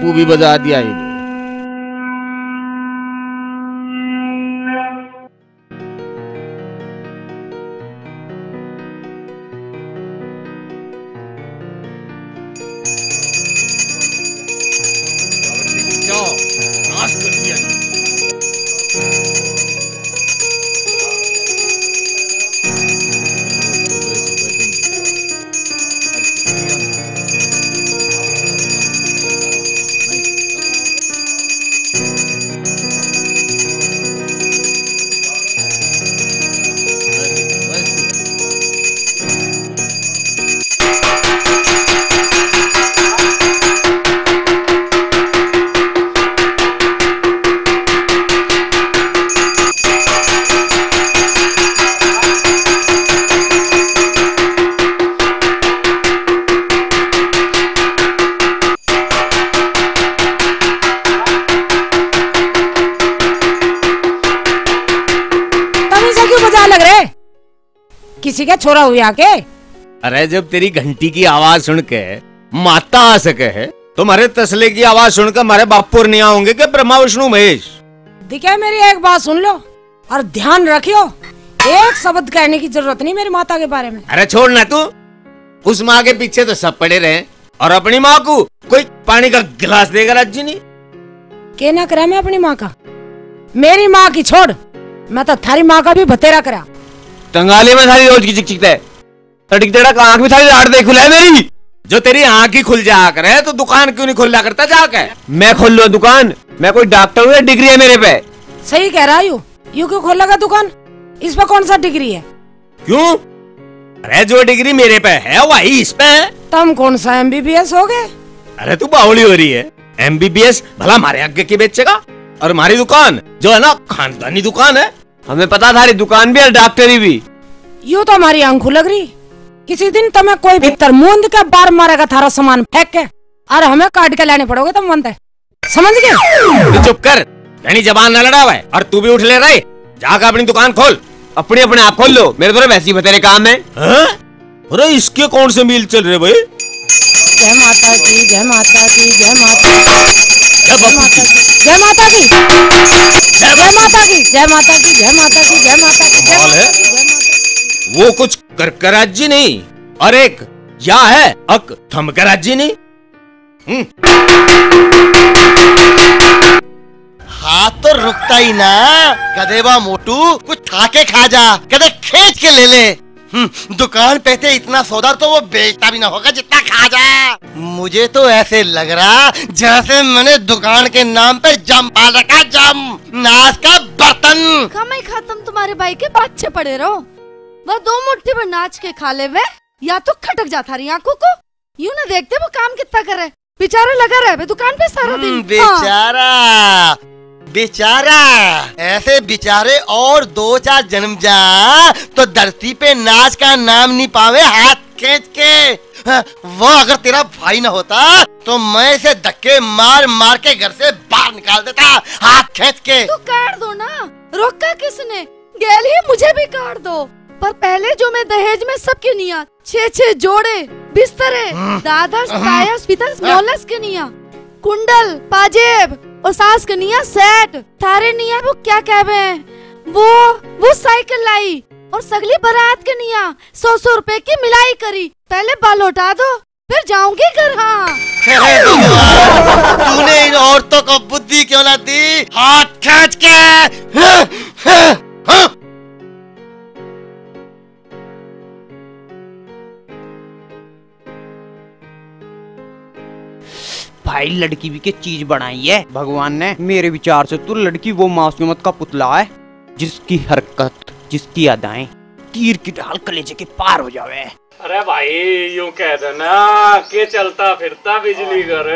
बापू भी बजा दिया ही। नाश कर दिया। लग रहे किसी का छोरा हुआ के? अरे जब तेरी घंटी की आवाज सुन के माता आ सके है तो मारे तसले की आवाज सुनकर हमारे बापुर नहीं आऊंगे कि ब्रह्मा विष्णु महेश। दिखे मेरी एक बात सुन लो और ध्यान रखियो, एक शब्द कहने की जरूरत नहीं मेरी माता के बारे में। अरे छोड़ ना तू, उस माँ के पीछे तो सब पड़े रहे और अपनी माँ को कोई पानी का गिलास देगा राज्य नहीं। कहना करा मैं अपनी माँ का, मेरी माँ की छोड़, मैं तो थारी माँ का भी भतेरा करा। टंगाली में थारी रोज की चिक चिकता है, तड़क तड़क आंख में थारी रात देख खुला है मेरी। जो तेरी आंख ही खुल जाया करे तो दुकान क्यों नहीं खुला करता जाके? मैं खोल लूं दुकान? मैं कोई डॉक्टर हूँ या डिग्री है मेरे पे? सही कह रहा यू क्यों खोलेगा दुकान? इस पे कौन सा डिग्री है? क्यों? अरे जो डिग्री मेरे पे है वही इस पे है। तुम कौन सा MBBS हो गए? अरे तू बावली हो रही है। MBBS भला हमारे आगे की बेचेगा? और हमारी दुकान जो है ना खानदानी दुकान है। हमें पता था दुकान भी और डॉक्टरी भी। यू तो हमारी आंखों लग रही। किसी दिन तुम्हें कोई भीतर मुंद के बार मारेगा थारा सामान फेंक के और हमें काट के लाने पड़ोगे तुम बनते, समझ गए? तू चुप कर, यानी जबान न लड़ा हुआ है। और तू भी उठ ले रहा है, जाकर अपनी दुकान खोल। अपने अपने आप खोल लो, मेरे तो वैसे ही बतेरे काम है। अरे इसके कौन से मील चल रहे भाई? जय माता की, जय माता की, जय माता जय बापू की, जय माता की, जय माता की, जय माता की, जय माता की, जय माता की, जय माता की। वो कुछ कर राज्य नहीं और एक या है अक थम कर राज्य नहीं। हाथ तो रुकता ही ना गधेवा मोटू, कुछ खा के खा जा, कदे खींच के ले ले। दुकान पे थे इतना सौदा तो वो बेचता भी ना होगा जितना खा जा। मुझे तो ऐसे लग रहा जैसे मैंने दुकान के नाम पे जम पाल रखा, जम नाश का बर्तन। कमाई खत्म, तुम्हारे भाई के बच्चे पड़े रहो, वह 2 मुट्ठी पर नाच के खा ले वे, या तो खटक जाता रही आंखों को। यूं ना देखते वो काम कितना करे, बेचारा लगा रहे दुकान पे सारा दिन। बेचारा बेचारा, ऐसे बेचारे और 2-4 जन्म जा तो धरती पे नाच का नाम नहीं पावे हाथ खींच के। वो अगर तेरा भाई न होता तो मैं इसे धक्के मार मार के घर से बाहर निकाल देता हाथ खींच के। तो काट दो ना, रोका किसने? गेल ही मुझे भी काट दो, पर पहले जो मैं दहेज में सबके निया 6-6 जोड़े बिस्तरे, दादर तायस पितस नौलस के निया, कुंडल पाजेब और सास के निया सेट, थारे निया वो क्या कहवे वो साइकिल लाई और सगली बारात के निया 100-100 रुपए की मिलाई करी। पहले बाल उठा दो फिर जाऊंगी घर। हाँ तूने इन औरतों को बुद्धि क्यों ना दी हाथ खींच के? भाई लड़की भी के चीज बनाई है भगवान ने। मेरे विचार से तो लड़की वो मासूमियत का पुतला है जिसकी हरकत, जिसकी अदाएं तीर की ढाल कलेजे के पार हो जावे। अरे भाई यूं कह देना कि चलता फिरता बिजली घर,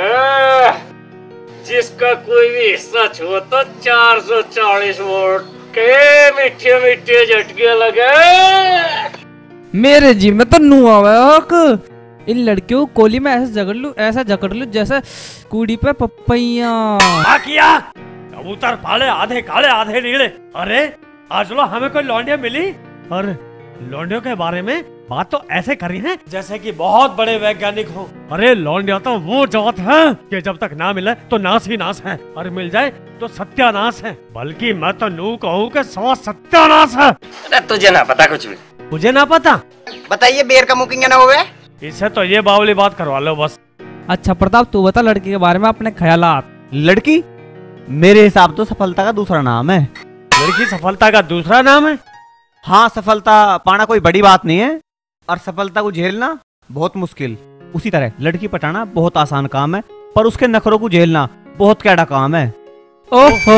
जिसका कोई भी हिस्सा छो तो 440 वोल्ट के मीठे मीठे झटके लगे। मेरे जी में तो नू आवे इन लड़कियों को कोली में ऐसा जकड़ लूं जैसे कूड़ी पे पपैया। किया कबूतर पाले आधे काले आधे नीले। अरे आज लो हमें कोई लौंडिया मिली और लौंडियों के बारे में बात तो ऐसे करी है जैसे कि बहुत बड़े वैज्ञानिक हो। अरे लौंडिया तो वो जात है कि जब तक ना मिले तो नाश ही नाश है, और मिल जाए तो सत्यानाश है। बल्कि मैं तो नू कहूँ कि सवा सत्यानाश है। अरे तुझे ना पता कुछ भी। मुझे ना पता? बताइए बेर का मुकिंग ना हुए। इससे तो ये बावली बात करवा लो बस। अच्छा प्रताप, तू बता लड़की के बारे में अपने ख्यालात। लड़की मेरे हिसाब तो सफलता का दूसरा नाम है। लड़की सफलता का दूसरा नाम है? हाँ, सफलता पाना कोई बड़ी बात नहीं है, और सफलता को झेलना बहुत मुश्किल। उसी तरह लड़की पटाना बहुत आसान काम है, पर उसके नखरों को झेलना बहुत कैड़ा काम है। ओहो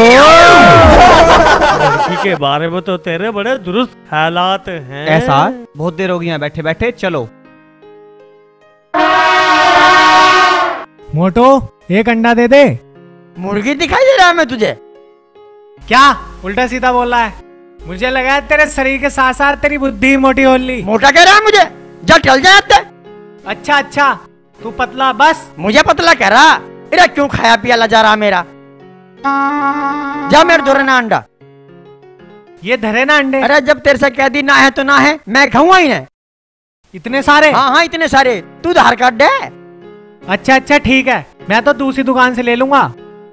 लड़की के बारे में तो तेरे बड़े दुरुस्त ख्यालात हैं। ऐसा बहुत देर हो गई है बैठे बैठे, चलो। मोटो एक अंडा दे दे। मुर्गी दिखाई दे रहा है मैं तुझे? क्या उल्टा सीधा बोल रहा है? मुझे लगा है तेरे शरीर के साथ साथ तेरी बुद्धि मोटी हो ली। मोटा कह रहा है मुझे? जा चल जाते। अच्छा अच्छा, तू पतला बस। मुझे पतला कह रहा? अरे क्यों खाया पिया जा रहा मेरा? जा मेरे धोरे ना अंडा। ये धरे ना अंडे। अरे जब तेरे से कह दी ना है तो ना है, मैं खाऊंगा ही नहीं। इतने सारे? हाँ हाँ इतने सारे। तू आधार कार्ड दे। अच्छा अच्छा ठीक है, मैं तो दूसरी दुकान से ले लूंगा।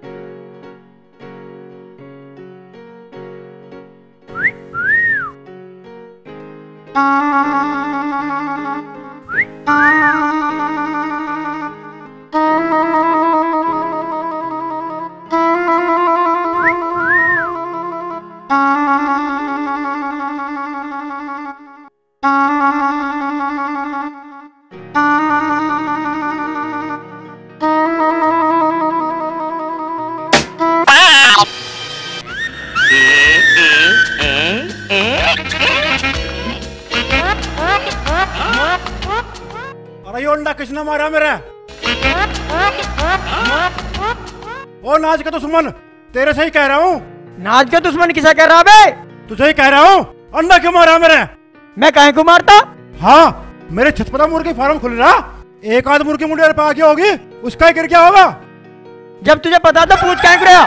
अरे ये अंडा किसने मारा मेरा? ओ नाज का दुश्मन, तेरे से ही कह रहा हूँ। नाज का दुश्मन किसा कह रहा बे? तुझे ही कह रहा हूँ, अंडा क्यों मारा मेरे? मैं काहे को मारता? हाँ, मेरे छत पर मुर्गी फार्म खुल रहा, एक आध मुर्गी मुंडे पे आ गया होगी, उसका ही गिर क्या होगा? जब तुझे पता था पूछ काहे को रहा?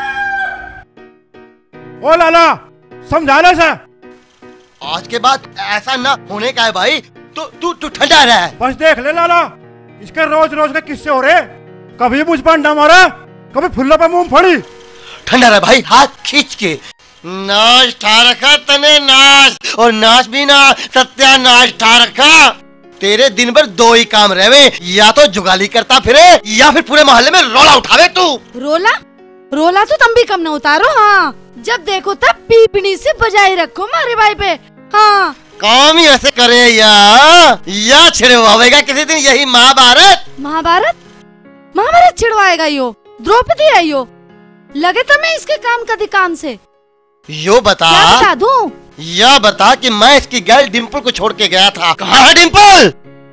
ओ लाला, समझा ले से। आज के बाद ऐसा ना होने का है भाई। तू ठंडा रहा है। बस देख ले लाला, इसके रोज रोज के किस्से हो रहे। कभी मुझ पर अंडा मारा, कभी फुल्ला पे मूंगफली। ठंडा रहा भाई, हाथ खींच के। नाश ठा रखा तने, नाश, और नाश भी ना सत्यानाश ठा रखा। तेरे दिन भर दो ही काम रहे, या तो जुगाली करता फिरे या फिर पूरे मोहल्ले में रोला उठावे तू। रोला रोला तो तुम भी कम न उतारो। हाँ, जब देखो तब पीपनी से बजाई रखो मारे भाई पे। हाँ, काम ही ऐसे करे या छिड़वाएगा किसी दिन यही महाभारत। महाभारत छिड़वाएगा यो? द्रौपदी है यो? लगे तो मैं इसके काम का काम से। यो बता, क्या बता दूं? या बता कि मैं इसकी गर्ल डिम्पल को छोड़ के गया था। कहाँ है डिम्पल?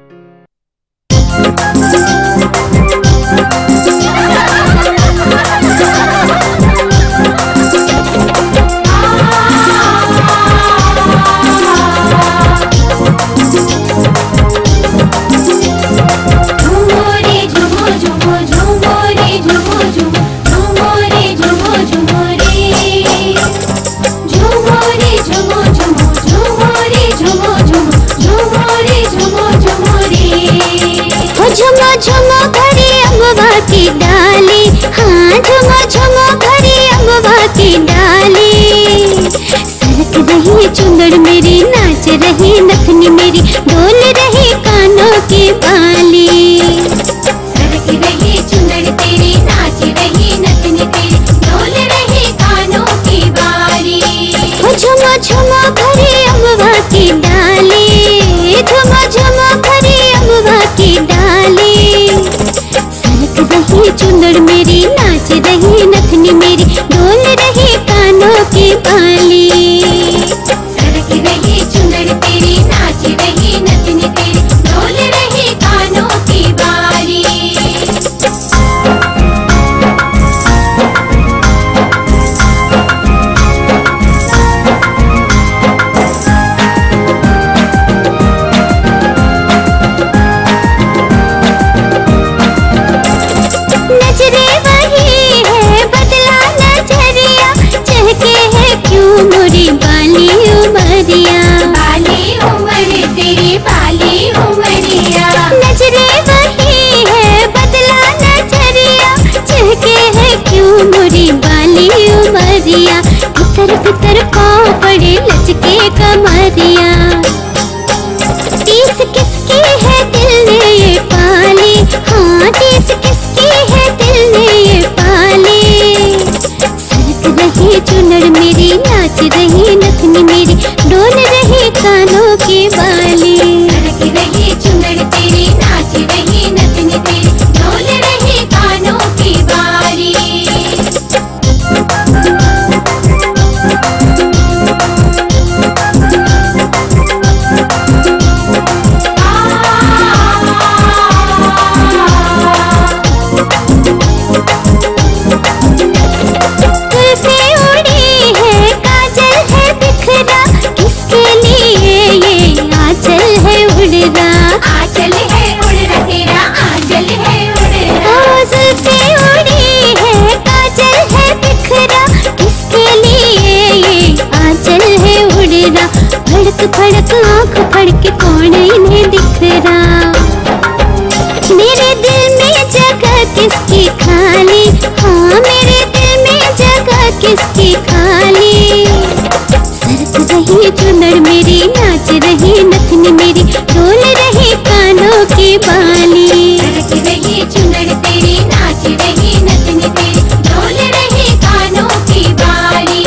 झुमो भरी अम्बा की डाली, हाँ झुमो भरी अम्बा की डाली। सरक रही चुंदड़ मेरी, नाच रही नथनी मेरी, डोल रही कानों की बाली। सरक रही चुंदड़ तेरी, नाच रही नथनी तेरी, डोल रही कानों की बाली। झुमो भरी अम्बा की डाली, झुमो भरी अम्बा की डाली। सरक रही चुंदड़ मेरी, नाच रही नथनी मेरी, डोल रही कानों की बाली। सरक रही चुंदड़ तेरी, नाच रही नथनी तेरी, डोल रही कानों की बाली। नजरे वही है, बदला नजरिया, चहके है क्यों कमरिया, भीतर भीतर पाँव पड़े लचके कमरिया। टीस किसकी है दिल ने ये पाली, हाँ टीस किसकी है दिल ने ये पाली। सरक रही चुनर मेरी, नाच रही नथनी मेरी, डोल रही कानों की बाली। सरक रही चुनर तेरी, नाच रही नथनी तेरी, डोल रही कानों की बाली। आंचल है उड़ रहा तेरा, आंचल है उड़ रहा। जुल्फे उड़ी है, काजल है बिखरा, किसके लिए ये आंचल है उड़ रहा। भड़क भड़क आँख फड़के कौन इन्हें दिख रहा। मेरे दिल में जगह किसकी खाली, हाँ मेरे दिल में जगह किसकी खाली। सरक रही चुनर मेरी, नाच रही नथनी मेरी, डोल रही कानों की बाली। सरक रही चुनर तेरी, नाच रही नथनी तेरी, डोल रही कानों की बाली।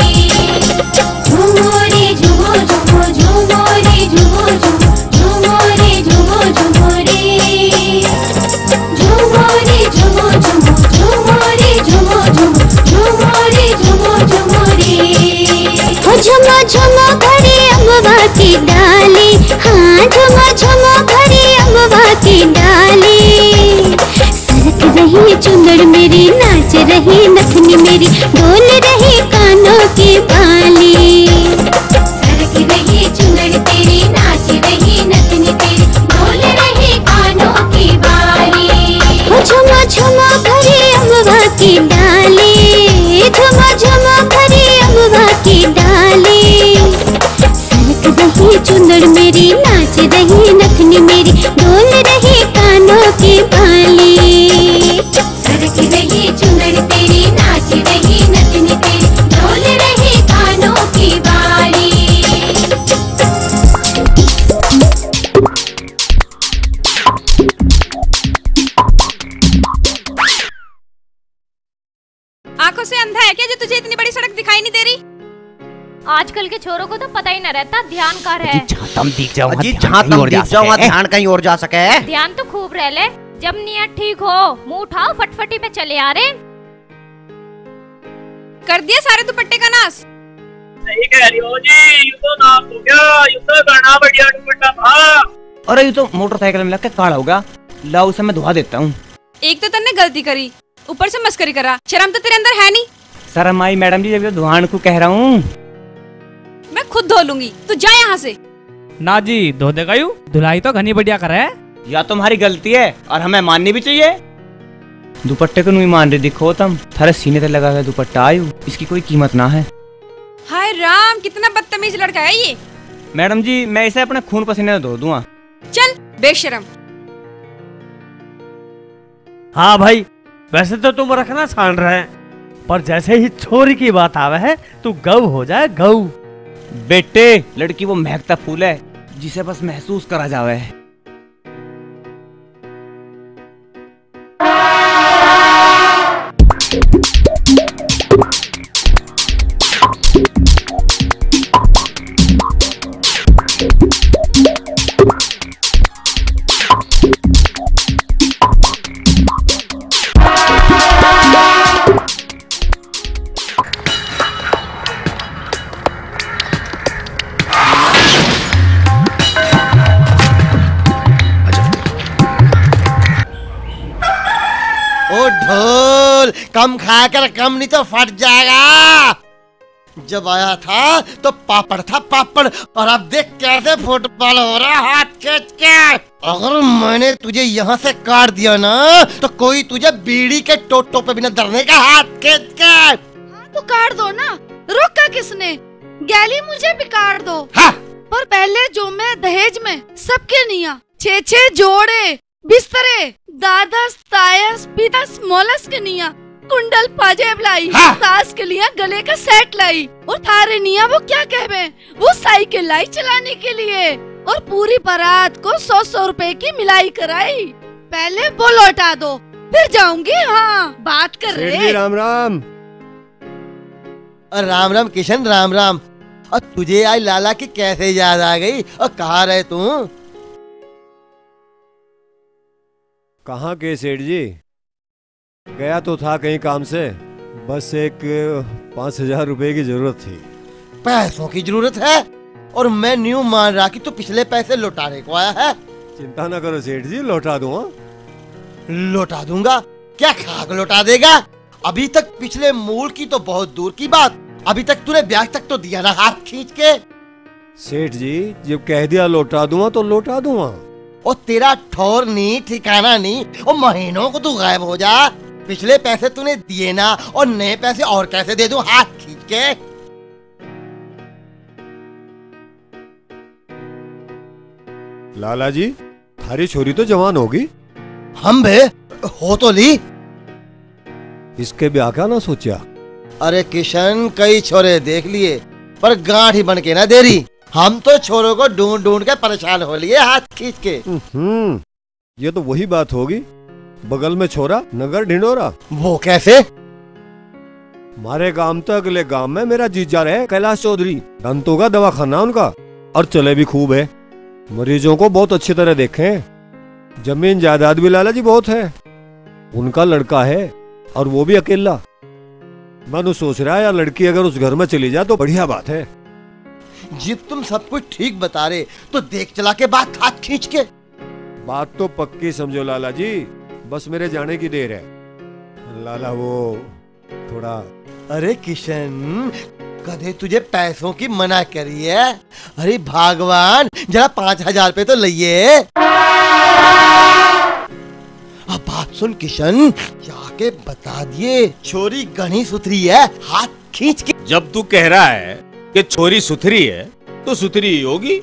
झूमो रे झूमो झूमो, झूमो रे झूमो झूमो, झूमो रे झूमो झूमो रे। झूमो रे झूमो झूमो, झूमो रे झूमो झूमो, झूमो रे झूमो झूमो रे। झुमो झुमो भरी अम्बा की डाली, हाँ झुमो झुमो भरी अम्बा की डाली। सरक रही चुनर मेरी, नाच रही नथनी मेरी, डोल रही कानों की बाली। सरक रही चुनर तेरी, नाच रही नथनी तेरी, डोल रही कानों की बाली। झुमो झुमो भरी अम्बा की डाली, झुमो झुमो भरी अम्बा की डाली। सरक रही चुनर मेरी, नाच रही नथनी मेरी, डोल रही कानों की बाली। सरक रही चुनर तेरी, नाच रही नथनी तेरी, डोल रही कानों की बाली। आंखों से अंधा है क्या जो तुझे इतनी बड़ी सड़क दिखाई नहीं दे रही? आजकल के छोरों को तो पता ही न रहता ध्यान का है। तुम दिख जाओ, जहाँ तुम दिख जाओ वहाँ ध्यान कहीं और जा सके। ध्यान तो खूब रह ले, जब नियत ठीक हो मुंह उठाओ फटफटी पे चले आ रहे। कर दिया सारे दुपट्टे का नाश। सही कह रही हो जी, यूं तो नाश हो गया, यूं तो गाना बढ़िया दुपट्टा था। अरे ये तो मोटरसाइकिल में लग के काला हो गया, लाओ उसे मैं धुआ देता हूँ। एक तो तन्ने गलती करी, ऊपर से मस्करी करा, शर्म तो तेरे अंदर है नहीं। शर्म आई मैडम जी, जब तो धुआन को कह रहा हूँ। मैं खुद धो लूंगी, तू जा यहाँ से। ना जी धो देगा यूं, धुलाई तो घनी बढ़िया करे है। या तुम्हारी गलती है और हमें माननी भी चाहिए। दुपट्टे को नहीं मान रही, दिखो तुम थारे सीने पे लगा हुआ दुपट्टा आयु, इसकी कोई कीमत ना है। हाय राम, कितना बदतमीज लड़का है ये। मैडम जी मैं इसे अपने खून पसीने धो दूंगा। चल बेशरम। हाँ भाई, वैसे तो तुम रखना छान रहे हैं, पर जैसे ही छोरी की बात आवे है तू गऊ हो जाए गऊ। बेटे लड़की वो महकता फूल है जिसे बस महसूस करा जावे। ढोल कम खाकर कम नहीं तो फट जाएगा। जब आया था तो पापड़ था पापड़, और अब देख कैसे फुटबॉल हो रहा है हाथ खींच के। अगर मैंने तुझे यहाँ से काट दिया ना तो कोई तुझे बीड़ी के टोटो पे बिना डरने का हाथ खींच के। हाँ तो काट दो ना, रोका किसने? गैली मुझे भी काट दो। हाँ। पर पहले जो मैं दहेज में सबके निया 6-6 जोड़े बिस्तरे दादस तायस पीतस मोलस के निया कुंडल पाजेब लाई, सास के लिए गले का सेट लाई, और थारे निया वो क्या कहवे, वो साइकिल लाई चलाने के लिए, और पूरी बारात को 100-100 रुपए की मिलाई कराई। पहले वो लौटा दो, फिर जाऊंगी। हाँ, बात कर रहे। राम राम। राम राम किशन, राम राम। और तुझे आज लाला की कैसे याद आ गई, और कहाँ रहे तू? कहाँ के सेठ जी? गया तो था कहीं काम से, बस एक 5,000 रुपए की जरूरत थी। पैसों की जरूरत है? और मैं न्यू मान रहा कि तू पिछले पैसे लौटाने को आया है। चिंता न करो सेठ जी, लौटा दूंगा। लौटा दूंगा? क्या खाक लौटा देगा? अभी तक पिछले मूल की तो बहुत दूर की बात, अभी तक तूने ब्याज तक तो दिया ना हाथ खींच के। सेठ जी जब कह दिया लौटा दूंगा तो लौटा दूंगा। और तेरा ठौर नहीं, ठिकाना नहीं, और महीनों को तू गायब हो जा। पिछले पैसे तूने दिए ना, और नए पैसे और कैसे दे दूं हाथ खींच के? लाला जी थारी छोरी तो जवान होगी। हम बे हो तो ली। इसके ब्याह का ना सोचा? अरे किशन, कई छोरे देख लिए पर गांठ ही बन के ना दे रही। हम तो छोरों को ढूंढ ढूंढ के परेशान हो लिए हाथ खींच के। ये तो वही बात होगी, बगल में छोरा नगर ढिंडोरा। वो कैसे? हमारे गांव तो अगले गांव में मेरा जीजा रहे कैलाश चौधरी, दंतों का दवाखाना उनका, और चले भी खूब है। मरीजों को बहुत अच्छी तरह देखे, जमीन जायदाद भी लाला जी बहुत है। उनका लड़का है और वो भी अकेला। मैं सोच रहा है यार, लड़की अगर उस घर में चली जाए तो बढ़िया बात है। जब तुम सब कुछ ठीक बता रहे तो देख चला के बात हाथ खींच के। बात तो पक्की समझो लाला जी, बस मेरे जाने की देर है। लाला वो थोड़ा। अरे किशन, कदे तुझे पैसों की मना करी है? अरे भगवान, जरा 5,000 पे तो लिए। अब बात सुन किशन, जाके बता दिए छोरी गणी सुथरी है, हाथ खींच के। जब तू कह रहा है कि छोरी सुथरी है तो सुथरी ही होगी।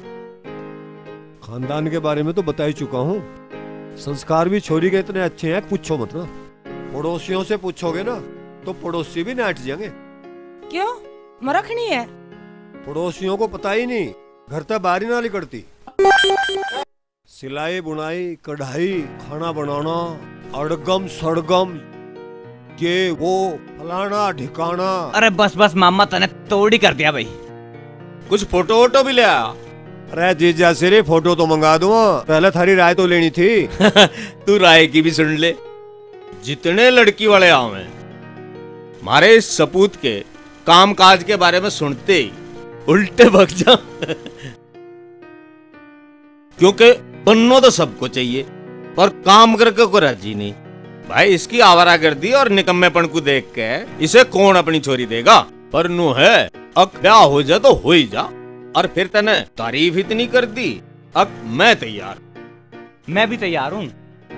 खानदान के बारे में तो बता ही चुका हूँ, संस्कार भी छोरी के इतने अच्छे हैं पूछो मत ना। पड़ोसियों से पूछोगे ना तो पड़ोसी भी नाट जाएंगे। क्यों मरखनी है? पड़ोसियों को पता ही नहीं, घर तक बाहर ही ना निकलती। सिलाई बुनाई कढ़ाई खाना बनाना अड़गम सड़गम ये वो फलाना ढिकाना। अरे बस बस मामा, तने तोड़ी कर दिया भाई। कुछ फोटो वोटो भी ले आ। अरे जीजा सिरे फोटो तो मंगा दूंगा, पहले थारी राय तो लेनी थी। तू राय की भी सुन ले। जितने लड़की वाले आवे हमारे इस सपूत के काम काज के बारे में सुनते ही उल्टे भग जा। क्योंकि बनना तो सबको चाहिए पर काम करके को राजी नहीं। भाई इसकी आवारागर्दी और निकम्मेपन को देख के इसे कौन अपनी छोरी देगा? पर नू है अब क्या हो जा तो हो ही जा। और फिर तने तारीफ इतनी कर दी, अब मैं तैयार। मैं भी तैयार हूँ।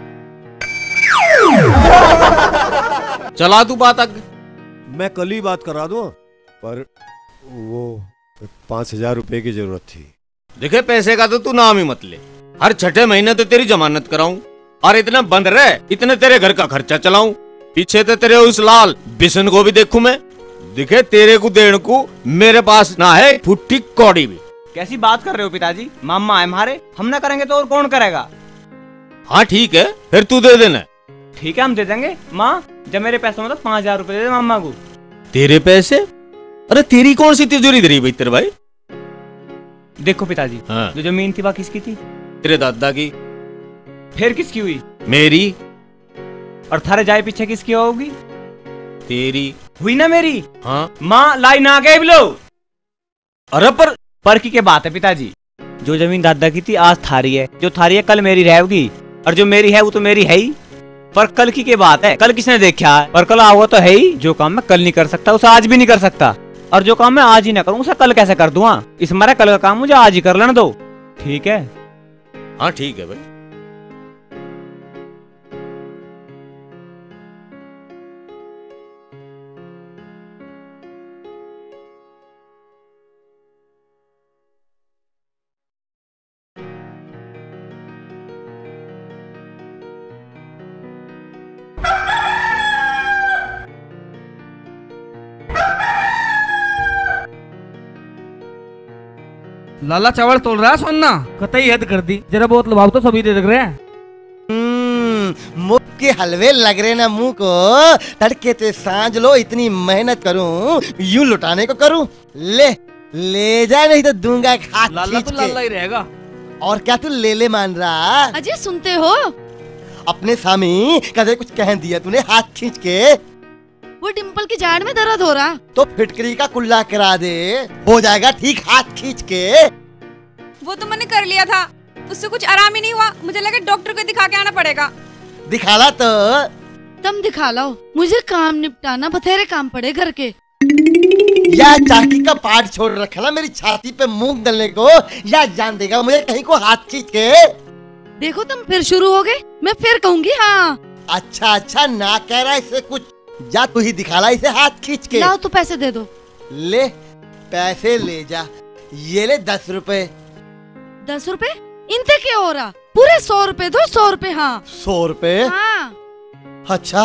चला तू बात आगे। मैं कल ही बात करा दूं, पर वो 5,000 रुपए की जरूरत थी। देखे पैसे का तो तू नाम ही मत ले। हर छठे महीने तो तेरी जमानत कराऊं और इतना बंद रहे, इतने तेरे घर का खर्चा चलाऊं, पीछे तो तेरे उस लाल बिशन को भी देखूं मैं। दिखे तेरे को देने को मेरे पास ना है फुट्टी कौड़ी भी। कैसी बात कर रहे हो पिताजी? मामा है हमारे, हम ना करेंगे तो और कौन करेगा? हाँ ठीक है, फिर तू दे देना। ठीक है हम दे देंगे। माँ जब मेरे पैसों में तो 5,000 रुपए दे दे मामा को। तेरे पैसे? अरे तेरी कौन सी तिजोरी धरी भाई तेरे भाई? देखो पिताजी, हाँ। जो जमीन थी वह किसकी थी? तेरे दादा की। फिर किसकी हुई? मेरी। और थारे जाए पीछे किसकी होगी? तेरी हुई ना मेरी। हाँ। माँ लाई ना गए लो। अरे पर की बात है पिताजी, जो जमीन दादा की थी आज थारी है, जो थारी है कल मेरी रहेगी, और जो मेरी है वो तो मेरी है ही। पर कल की बात है, कल किसने देखा है? पर कल आओ तो है ही। जो काम मैं कल नहीं कर सकता उसे आज भी नहीं कर सकता, और जो काम मैं आज ही ना करूँ उसे कल कैसे कर दूंगा? इस मारे कल का काम मुझे आज ही कर लेने दो, ठीक है? हाँ ठीक है भाई। लाला चावल तोड़ रहा है सोना। कतई हद कर दी, जरा बहुत लुभाव तो सभी दे लग रहे हैं। मुख के हलवे लग रहे ना मुंह को, तड़के ते सांझ लो, इतनी मेहनत करूं यूं लुटाने को करूं। ले जा, नहीं तो दूंगा हाथ लाला तो खींच लाला ही के। रहेगा। और क्या तू ले मान रहा? अजय सुनते हो? अपने स्वामी कदे कुछ कह दिया तूने हाथ खींच के? वो डिम्पल की जाड़ में दर्द हो रहा। तो फिटकरी का कुल्ला करा दे, हो जाएगा ठीक हाथ खींच के। वो तो मैंने कर लिया था, उससे कुछ आराम ही नहीं हुआ। मुझे लगा डॉक्टर को दिखा के आना पड़ेगा। दिखाला तो तुम दिखा लो, मुझे काम निपटाना, बथेरे काम पड़े घर के। या चाकी का पार्ट छोड़ रखा ना मेरी छाती पे मूंग डलने को, या जान देगा मुझे कहीं को हाथ खींच के। देखो तुम फिर शुरू हो गए, मैं फिर कहूंगी हाँ। अच्छा ना कह रहा इसे कुछ, जा तू ही दिखाला इसे हाथ खींच के। लाओ तो पैसे दे दो। ले पैसे ले जा, ये ले 10 रुपए। 10 रुपए? इनसे क्या हो रहा? पूरे 100 रुपए दो, 100 रुपए। हाँ 100 रुपए? हाँ। अच्छा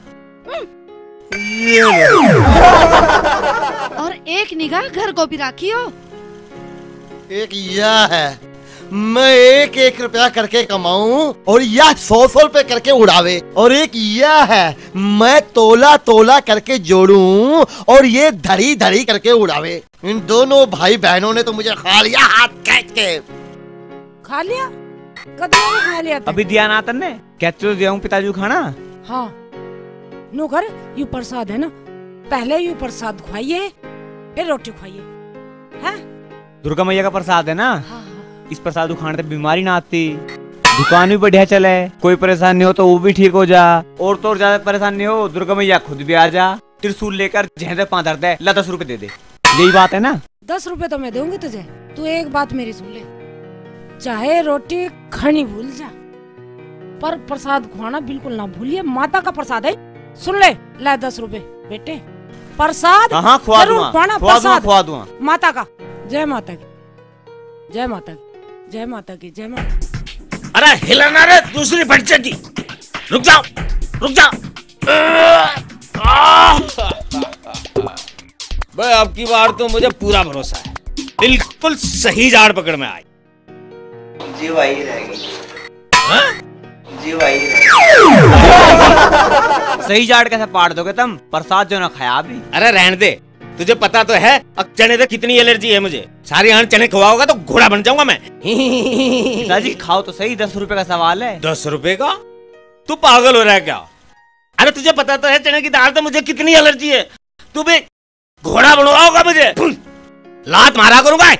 और एक निगाह घर को भी राखी हो। एक यह है, मैं एक रुपया करके कमाऊं और यह 100 रुपए करके उड़ावे। और एक यह है, मैं तोला करके जोड़ूं और ये धड़ी करके उड़ावे। इन दोनों भाई बहनों ने तो मुझे खा लिया हाथ खींच के। खा लिया? कदम में खा लिया था। अभी दिया ना तन्ने, कहते तो दिया हूँ पिताजी को खाना। हाँ नो कर, यू प्रसाद है ना, पहले यू प्रसाद खुआइए फिर रोटी खुआइए। हैं? दुर्गा मैया का प्रसाद है ना। इस प्रसाद को खाने से बीमारी ना आती, दुकान भी बढ़िया चले, कोई परेशान नहीं हो तो वो भी ठीक हो जा, और तो और ज्यादा परेशान नहीं हो दुर्गा मैया खुद भी आ जा, त्रिशूल लेकर जहाँ पाँव धर दे, ला 10 रुपए दे दे। यही बात है ना। 10 रुपए तो मैं दूंगी तुझे, तू एक बात मेरी सुन ले, चाहे रोटी खानी भूल जा पर प्रसाद खुआना बिल्कुल ना भूलिए। माता का प्रसाद है, सुन ले। ला 10 रुपए बेटे, प्रसाद हाँ खुआ जरूर दूंगा, खुआना, खुआ प्रसाद खुआ दूंगा। माता का। जय माता की, जय माता की, जय माता की, जय माता। अरे हिलना रे, दूसरी फट जाएगी। रुक जाओ। भाई अब की बार तो मुझे पूरा भरोसा है, बिल्कुल सही जाड़ पकड़ में आई। जी वही रहेगी। जी वही सही जाड़ कैसे पाड़ दोगे तुम? प्रसाद जो ना खाया भी। अरे रहने दे, तुझे पता तो है अब चने से कितनी एलर्जी है मुझे। सारी हाथ चने खवाओगा तो घोड़ा बन जाऊंगा मैं। पिताजी खाओ तो सही, 10 रुपए का सवाल है। 10 रुपए का? तू पागल हो रहा है क्या? अरे तुझे पता तो है चने की दाल तो मुझे कितनी एलर्जी है, तू भी घोड़ा बनवाओगा मुझे? लात मारा करूंगा।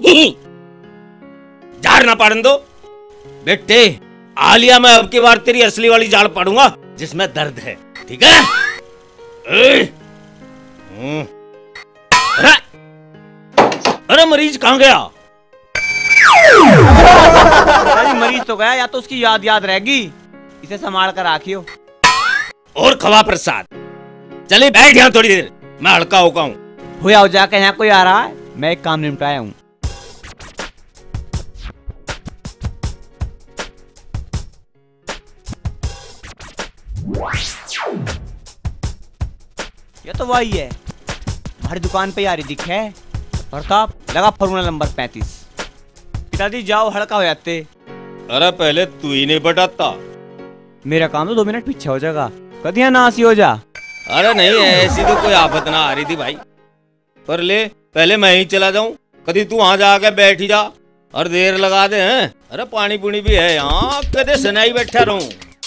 झाड़ ना पाड़न दो बेटे। आलिया मैं अब की बार तेरी असली वाली जाड़ पाड़ूंगा जिसमें दर्द है, ठीक है? अरे मरीज कहाँ गया? मरीज तो गया, या तो उसकी याद रहेगी, इसे संभाल कर राखियो। और खवा प्रसाद। चलिए बैठ यहाँ थोड़ी देर, मैं हल्का होका हूँ। हो जाकर यहाँ कोई आ रहा है, मैं एक काम निपटाया हूँ। ये तो वही है, हमारी दुकान पे यारी दिखे प्रताप, लगा फॉर्मूला नंबर 35। पिताजी जाओ, हड़का हो जाते। अरे पहले तू ही नहीं बटाता। मेरा काम तो 2 मिनट पीछे हो जाएगा, कदिया नासी हो जा। अरे नहीं, ऐसी तो कोई आफत ना आ रही थी भाई, पर ले पहले मैं ही चला जाऊं, कभी तू वहां जाके बैठ ही जा और देर लगा दे हैं। अरे पानी पुनी भी है यहाँ, कदे सनाई बैठा रहूं।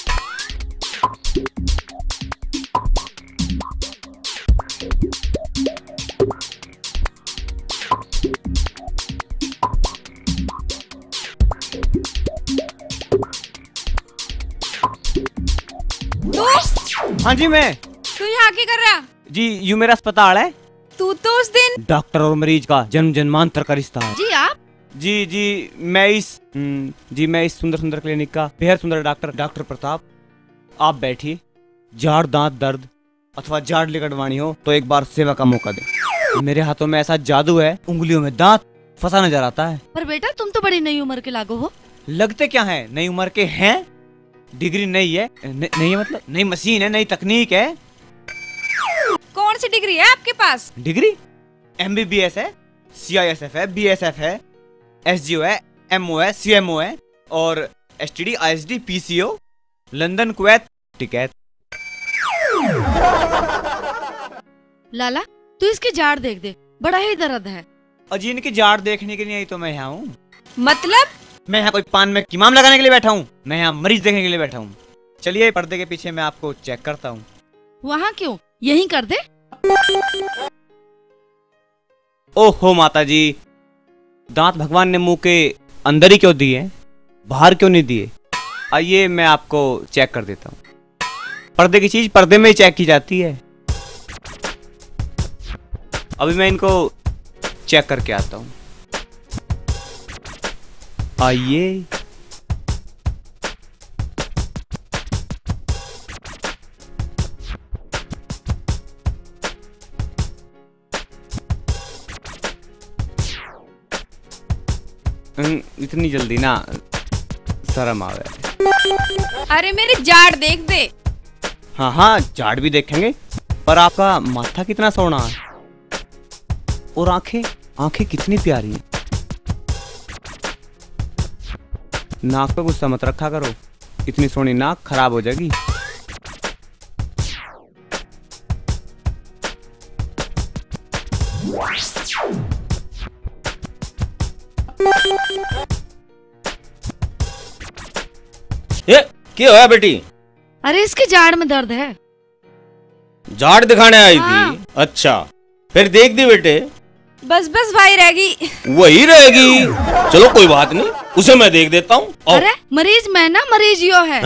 हाँ जी मैं। तू यहाँ क्या कर रहा? जी यू मेरा अस्पताल है। तू तो उस दिन डॉक्टर और मरीज का जन्म जन्मांतर का रिश्ता है। जी आप? जी मैं इस सुंदर क्लिनिक का बेहद सुंदर डॉक्टर प्रताप। आप बैठिए। जाड़ दांत दर्द अथवा जाड़ लिकड़वानी हो तो एक बार सेवा का मौका दे। मेरे हाथों में ऐसा जादू है, उंगलियों में दांत फंसा नजर आता है। पर बेटा तुम तो बड़ी नई उम्र के लागू हो। लगते क्या है, नई उम्र के हैं। डिग्री नई है, नहीं है मतलब नई मशीन है, नई तकनीक है। कौन सी डिग्री है आपके पास? डिग्री MBBS है, CISF है, BSF है, SGO है, MO है, CMO है और STD, ISD, PCO, London, Kuwait, Tikait. लाला तू इसकी जाड़ देख दे, बड़ा ही दर्द है। अजी इनकी जाड़ देखने के लिए ही तो मैं यहाँ हूँ। मतलब? मैं यहाँ कोई पान में कीमाम लगाने के लिए बैठा हूँ, मैं यहाँ मरीज देखने के लिए बैठा हूँ। चलिए पर्दे के पीछे मैं आपको चेक करता हूँ। वहाँ क्यों, यहीं कर दे। ओहो माता जी, दांत भगवान ने मुंह के अंदर ही क्यों दिए, बाहर क्यों नहीं दिए? आइए मैं आपको चेक कर देता हूँ। पर्दे की चीज पर्दे में ही चेक की जाती है। अभी मैं इनको चेक करके आता हूँ। आइए। इतनी जल्दी ना शर्म आवे। अरे मेरी जाड़ देख दे। हाँ हाँ जाड़ भी देखेंगे, पर आपका माथा कितना सोना है और आंखें आंखें कितनी प्यारी हैं। नाक पे गुस्सा मत रखा करो, इतनी सोनी नाक खराब हो जाएगी। ये क्या हुआ बेटी? अरे इसकी जाड़ में दर्द है। जाड़ दिखाने आई थी? अच्छा फिर देख दी बेटे। बस बस भाई रहेगी। वही रहेगी, चलो कोई बात नहीं, उसे मैं देख देता हूँ। अरे मरीज मैं ना, मरीज यो है।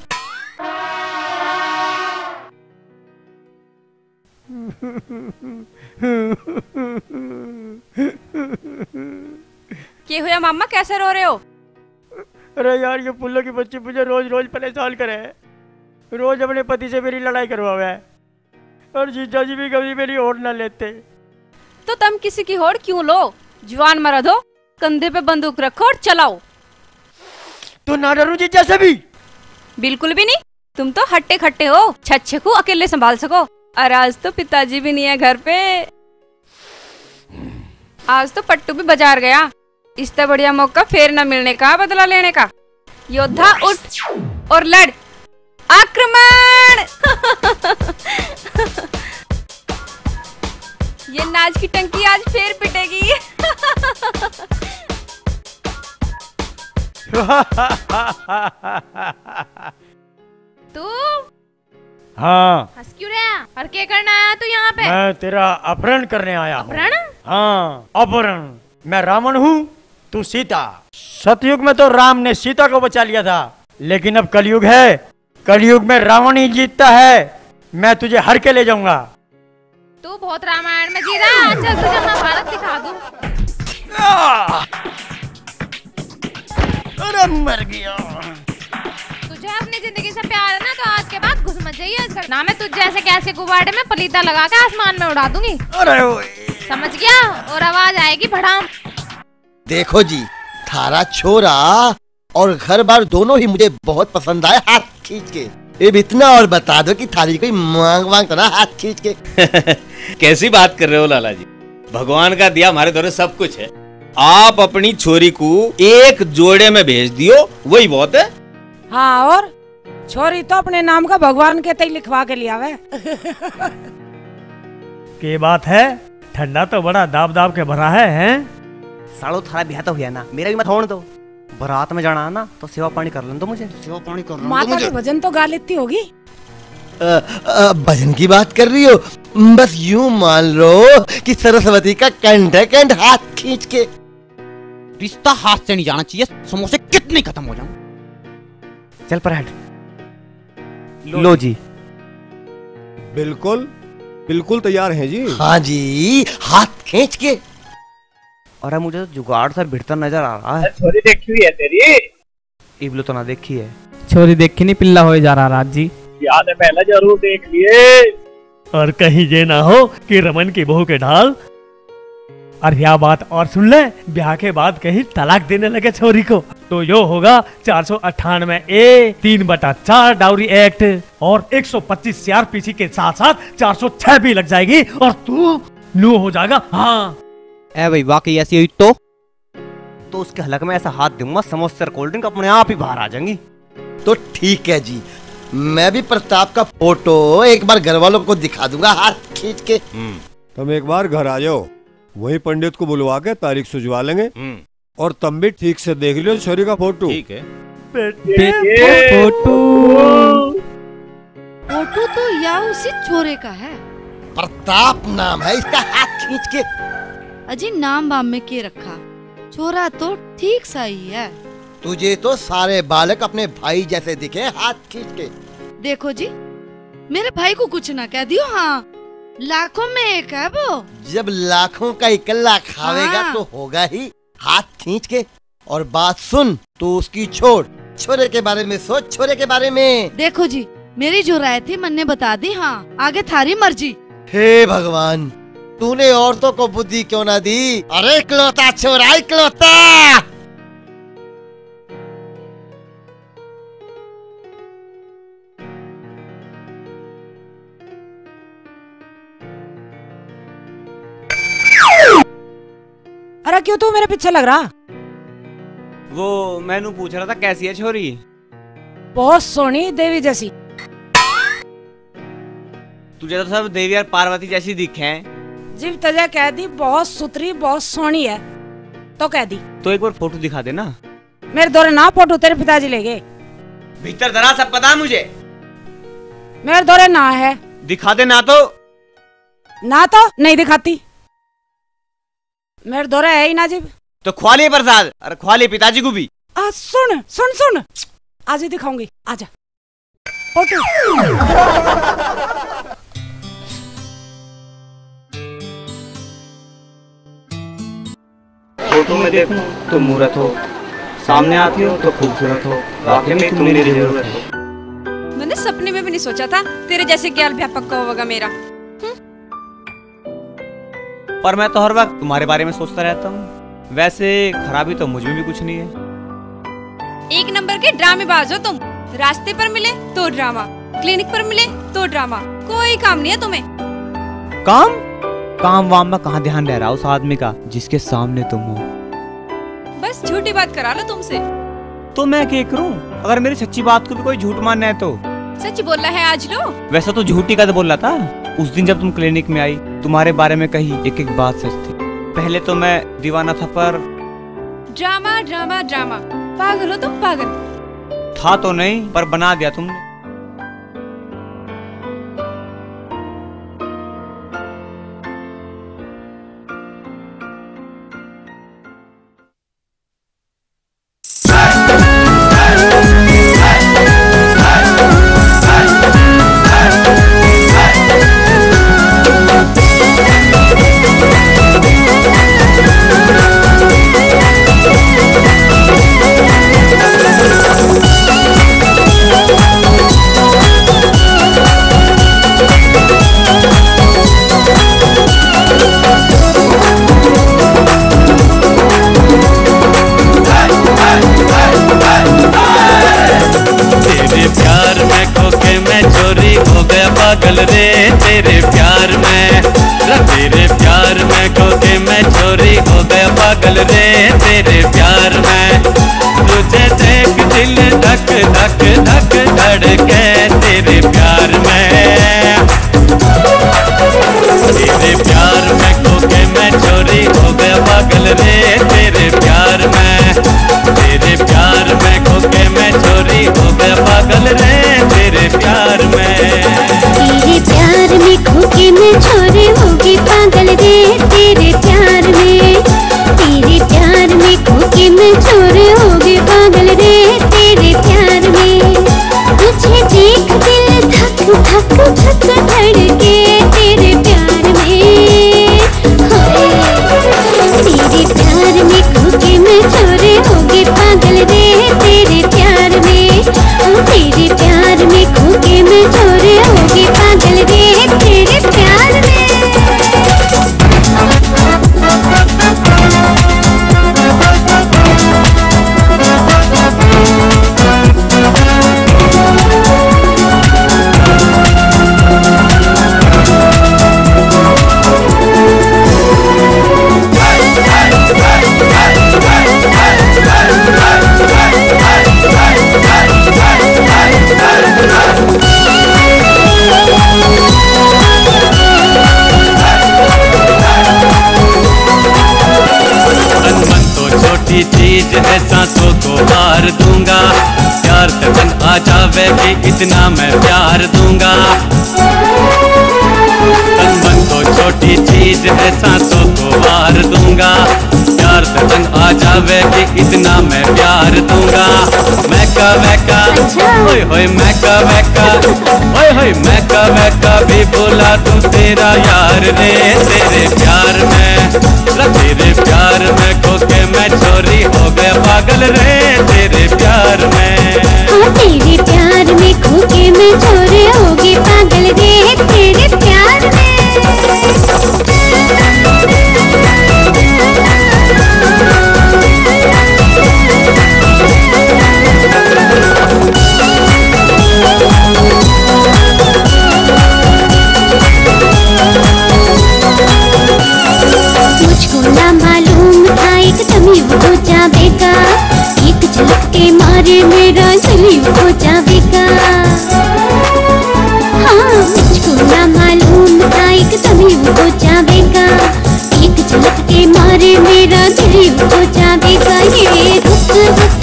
क्या हुआ मामा, कैसे रो रहे हो? अरे यार ये पुल्लो की बच्ची मुझे रोज रोज परेशान करे, रोज अपने पति से मेरी लड़ाई करवावे है और जीजा जी भी कभी मेरी होड़ ना लेते। तो तुम किसी की होड़ क्यों लो? जवान मर्द हो, कंधे पे बंदूक रखो और चलाओ। तो ना डरू जीजा से भी? बिल्कुल भी नहीं, तुम तो हट्टे खट्टे हो, छच्छे को अकेले संभाल सको। और आज तो पिताजी भी नहीं है घर पे, आज तो पट्टू भी बाजार गया। इससे बढ़िया मौका फिर न मिलने का, बदला लेने का। योद्धा उठ और लड़, आक्रमण। ये नाच की टंकी आज फिर पिटेगी। तू हाँ हंस क्यों रहा? और क्या करना आया तू यहाँ पे? मैं तेरा अपहरण करने आया हूँ। अपहरण? हाँ अपहरण। मैं रावण हूँ, तू सीता। सतयुग में तो राम ने सीता को बचा लिया था, लेकिन अब कलयुग है, कलयुग में रावण ही जीतता है। मैं तुझे हर के ले जाऊंगा। तू बहुत रामायण में जी रहा है, चल तुझे महाभारत दिखा दूं। अरे मर गया। तुझे अपनी जिंदगी से प्यार है ना, तो आज के बाद घुस मत जाइए इस घर ना। मैं तुझ जैसे कैसे गुब्बारे में पलीता लगा के आसमान में उड़ा दूंगी। अरे समझ गया? और आवाज आएगी भड़ाम। देखो जी, थारा छोरा और घर बार दोनों ही मुझे बहुत पसंद आए, हाथ खींच के। अब इतना और बता दो कि थारी कोई मांग मांग तो ना हाथ खींच के। कैसी बात कर रहे हो लाला जी, भगवान का दिया हमारे द्वारा सब कुछ है। आप अपनी छोरी को एक जोड़े में भेज दियो, वही बहुत है। हाँ, और छोरी तो अपने नाम का भगवान के तय लिखवा के लिया वे। के बात है, ठंडा तो बड़ा दाब दाब के भरा है, हैं? सालो थारा ब्याह तो हुआ ना, मेरा भी मत होने दो। बारात में जाना है ना, तो सेवा पानी कर लें दो मुझे। सेवा पानी कर माता के भजन तो गा लेती होगी। भजन की बात कर रही हो? बस यूं मान लो कि सरस्वती का कंठ है, कंठ हाथ खींच के। रिश्ता हाथ से नहीं जाना चाहिए, समोसे कितने खत्म हो जाऊं। चल पर हेड। लो जी। बिल्कुल बिल्कुल तैयार हैं जी। हाँ जी, हाथ खींच के। अरे मुझे तो जुगाड़ सा भिड़ता नजर आ रहा है। छोरी देखी हुई है तेरी? इबलो तो ना देखी है। छोरी देखी नहीं, पिल्ला हो जा रहा राज जी। याद है, पहले जरूर देख लिए। और कहीं ये ना हो कि रमन की बहू के ढाल। और यह बात और सुन ले, ब्याह के बाद कहीं तलाक देने लगे छोरी को, तो यो होगा 498A 3/4 डाउरी एक्ट और 125 CRPC के साथ साथ 406 भी लग जाएगी और तू लू हो जाएगा। हाँ ए भाई वाकई ऐसी हुई तो उसके हलक में ऐसा हाथ दूंगा समोसा कोल्ड ड्रिंक अपने आप ही बाहर आ जाएंगी। तो ठीक है जी, मैं भी प्रताप का फोटो एक बार घर वालों को दिखा दूंगा हाथ खींच के। तुम एक बार घर आ जाओ, वही पंडित को बुलवा के तारीख सुझवा लेंगे और तुम भी ठीक से देख लियो छोरी का फोटो। ठीक है। फोटो तो या उसी छोरे का है। प्रताप नाम है इसका, हाथ खींच के। अजी नाम बाम में के रखा, छोरा तो ठीक सही है। तुझे तो सारे बालक अपने भाई जैसे दिखे, हाथ खींच के। देखो जी, मेरे भाई को कुछ ना कह दियो। हाँ, लाखों में एक है वो। जब लाखों का इकल्ला खावेगा हाँ। तो होगा ही, हाथ खींच के। और बात सुन, तू उसकी छोड़, छोरे के बारे में सोच, छोरे के बारे में। देखो जी, मेरी जो राय थी मन ने बता दी। हाँ, आगे थारी मर्जी। हे भगवान, तूने औरतों को बुद्धि क्यों ना दी? अरे इकलौता छोरा, इकलौता। अरे क्यों तू मेरे पीछे लग रहा? वो मैनू पूछ रहा था कैसी है छोरी? बहुत सोनी देवी जैसी। तुझे तो सब देवी और पार्वती जैसी दिखे हैं। जीव तजा कह दी बहुत सुथरी बहुत सोनी है तो कह दी। तो एक बार फोटो दिखा देना। मेरे दौरे ना फोटो तेरे पिताजी ले गए। भीतर धरा सब पता मुझे। मेरे दौरे ना है। दिखा दे ना तो नहीं दिखाती। मेरे दौरे है ही ना जीव। तो ख्वाली प्रसाद, अरे ख्वाली पिताजी को भी। सुन सुन सुन, आज ही दिखाऊंगी, आजा फोटो। फोटो में देखूं तो मूरत हो, सामने आती हो तो खूबसूरत हो, वाकई में तुम मेरी जरूरत हो। मैंने सपने में भी नहीं सोचा था तेरे जैसे ज्ञान व्यापक का होगा मेरा। पर मैं तो हर वक्त तुम्हारे बारे में सोचता रहता हूँ। वैसे खराबी तो मुझ में भी कुछ नहीं है। एक नंबर के ड्रामेबाज हो तुम। रास्ते पर मिले तो ड्रामा, क्लिनिक पर मिले तो ड्रामा, कोई काम नहीं है तुम्हें। काम वाम में कहाँ ध्यान रह रहा उस आदमी का जिसके सामने तुम हो। बस झूठी बात करा लो तुमसे। तो मैं क्या करूं? अगर मेरी सच्ची बात को भी कोई झूठ मानना है तो। सच बोला है आज लो। वैसा तो झूठी का तो बोल रहा था। उस दिन जब तुम क्लिनिक में आई, तुम्हारे बारे में कही एक एक बात सच थी। पहले तो मैं दीवाना था, पर ड्रामा ड्रामा ड्रामा, पागल हो तुम, पागल। था तो नहीं, पर बना दिया तुमने। पागल रे तेरे प्यार में खोके मैं चोरी हो गया पागल रे तेरे प्यार में। तुझे देख दिल धक धक धक धड़के तेरे प्यार में। तेरे प्यार में खोके मैं चोरी हो गया पागल रे तेरे प्यार में। तेरे प्यार में खोके मैं चोरी हो गया पागल रे तेरे प्यार में। तेरे प्यार में खोके मैं चोरी होगी पागल रे तेरे प्यार में। तेरे प्यार में खोके मैं चोरी होगी पागल रे तेरे प्यार में। है सांसों को हार दूंगा। प्यार तन आ जावे कि इतना मैं प्यार दूंगा। तन मन तो छोटी चीज है सांसों को हार दूंगा। प्यार तन आ जावे कि इतना मैं प्यार दूंगा। मैका वैका होय होय मैका वैका होय होय मैका वैका भी बोला तू तेरा यार रे। तेरे प्यार में तेरे प्यार में खोके मैं चोरी हो गया पागल रे। तेरे प्यार में तेरे प्यार में खोके मैं चोरी हो गई पागल रे। तेरे प्यार में मुझको ना मालूम था एकदम ही हो जाएगा। एक झलक के मारे मेरा दिल हो जाएगा। हाँ मुझको ना मालूम था एकदम ही हो जाएगा। एक झलक के मारे मेरा दिल हो जाएगा। ये रुक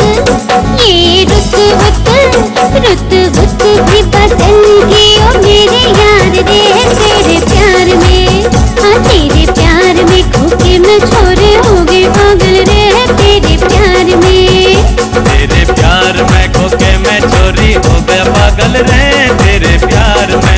भी बदल गई ओ मेरे यार रे। तेरे प्यार में हाँ तेरे प्यार में खोके मैं छोरे हो गई पागल रे। तेरे प्यार में तेरे प्यार में खोके मैं चोरी हो गया पागल रे। तेरे प्यार में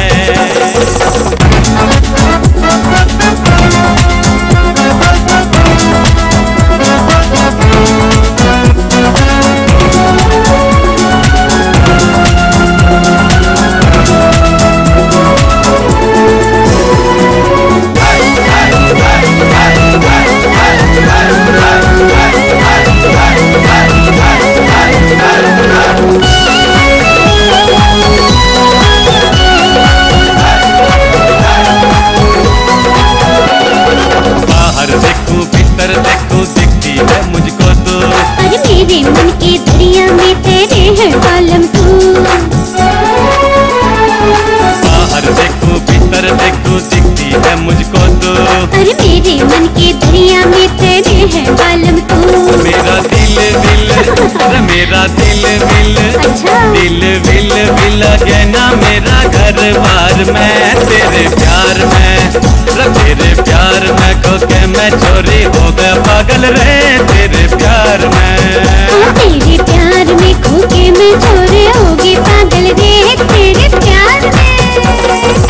मन की दरिया में तेरे है बालम तू। बाहर देखो भीतर देखो दिखती है मुझको तो। अरे मेरे मन की दरिया में तेरे है बालम तू। मेरा दिल मेरा दिल अच्छा? दिल विल गया ना मेरा घर बार में। तेरे प्यार में तेरे प्यार में खोके मैं चोरी हो गया पागल रे। तेरे प्यार में तेरे प्यार में खोके मैं चोरी हो गई पागल रे। तेरे प्यार में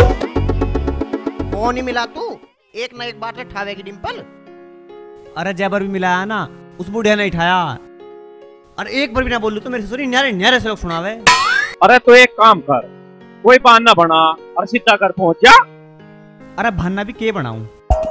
फोन ही मिला तू एक ना एक बार से ठावेगी डिंपल। अरे जैबर भी मिलाया ना उस बुढ़िया ने उठाया। अरे एक बार भी ना बोलूं तो मेरे ससुरी न्यारे न्यारे से लोग सुनावे। अरे तो एक काम कर कोई बहाना बना और सीधा कर पहुंच जा। अरे बहाना भी के बनाऊं।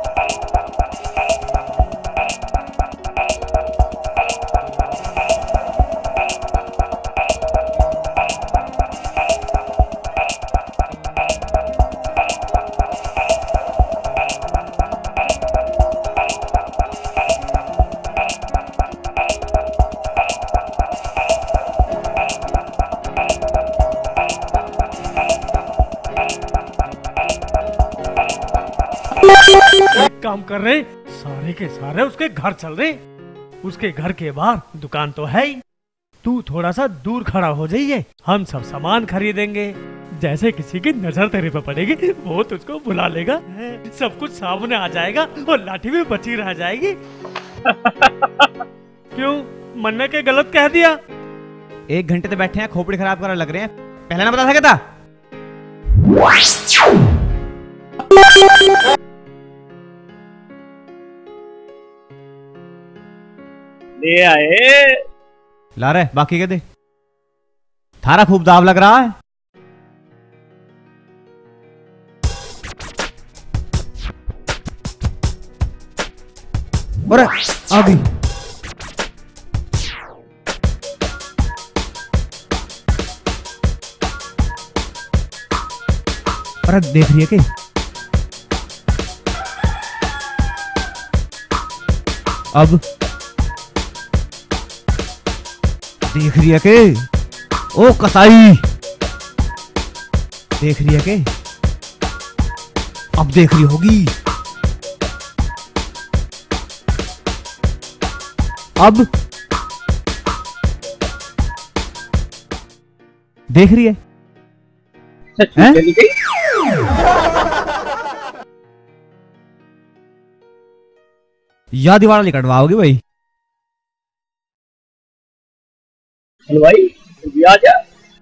एक काम कर रहे सारे के सारे उसके घर चल रहे। उसके घर के बाहर दुकान तो है ही। तू थोड़ा सा दूर खड़ा हो जाइए हम सब सामान खरीदेंगे। जैसे किसी की नजर तेरे पे पड़ेगी वो तुझको बुला लेगा। सब कुछ सामने आ जाएगा और लाठी भी बची रह जाएगी। क्यों मन्ने के गलत कह दिया। 1 घंटे से बैठे हैं खोपड़ी खराब करा लग रहे हैं। पहले ना बता सकता। ले आए ला रहे बाकी के दे। थारा खूब दाव लग रहा है। अरे अभी अरे देख रही है कि अब देख रही है के ओ कसाई देख रही है के अब देख रही होगी। अब देख रही है हैं? या दीवार निकटवाओगी भाई? हलवाई तू भी आ जा।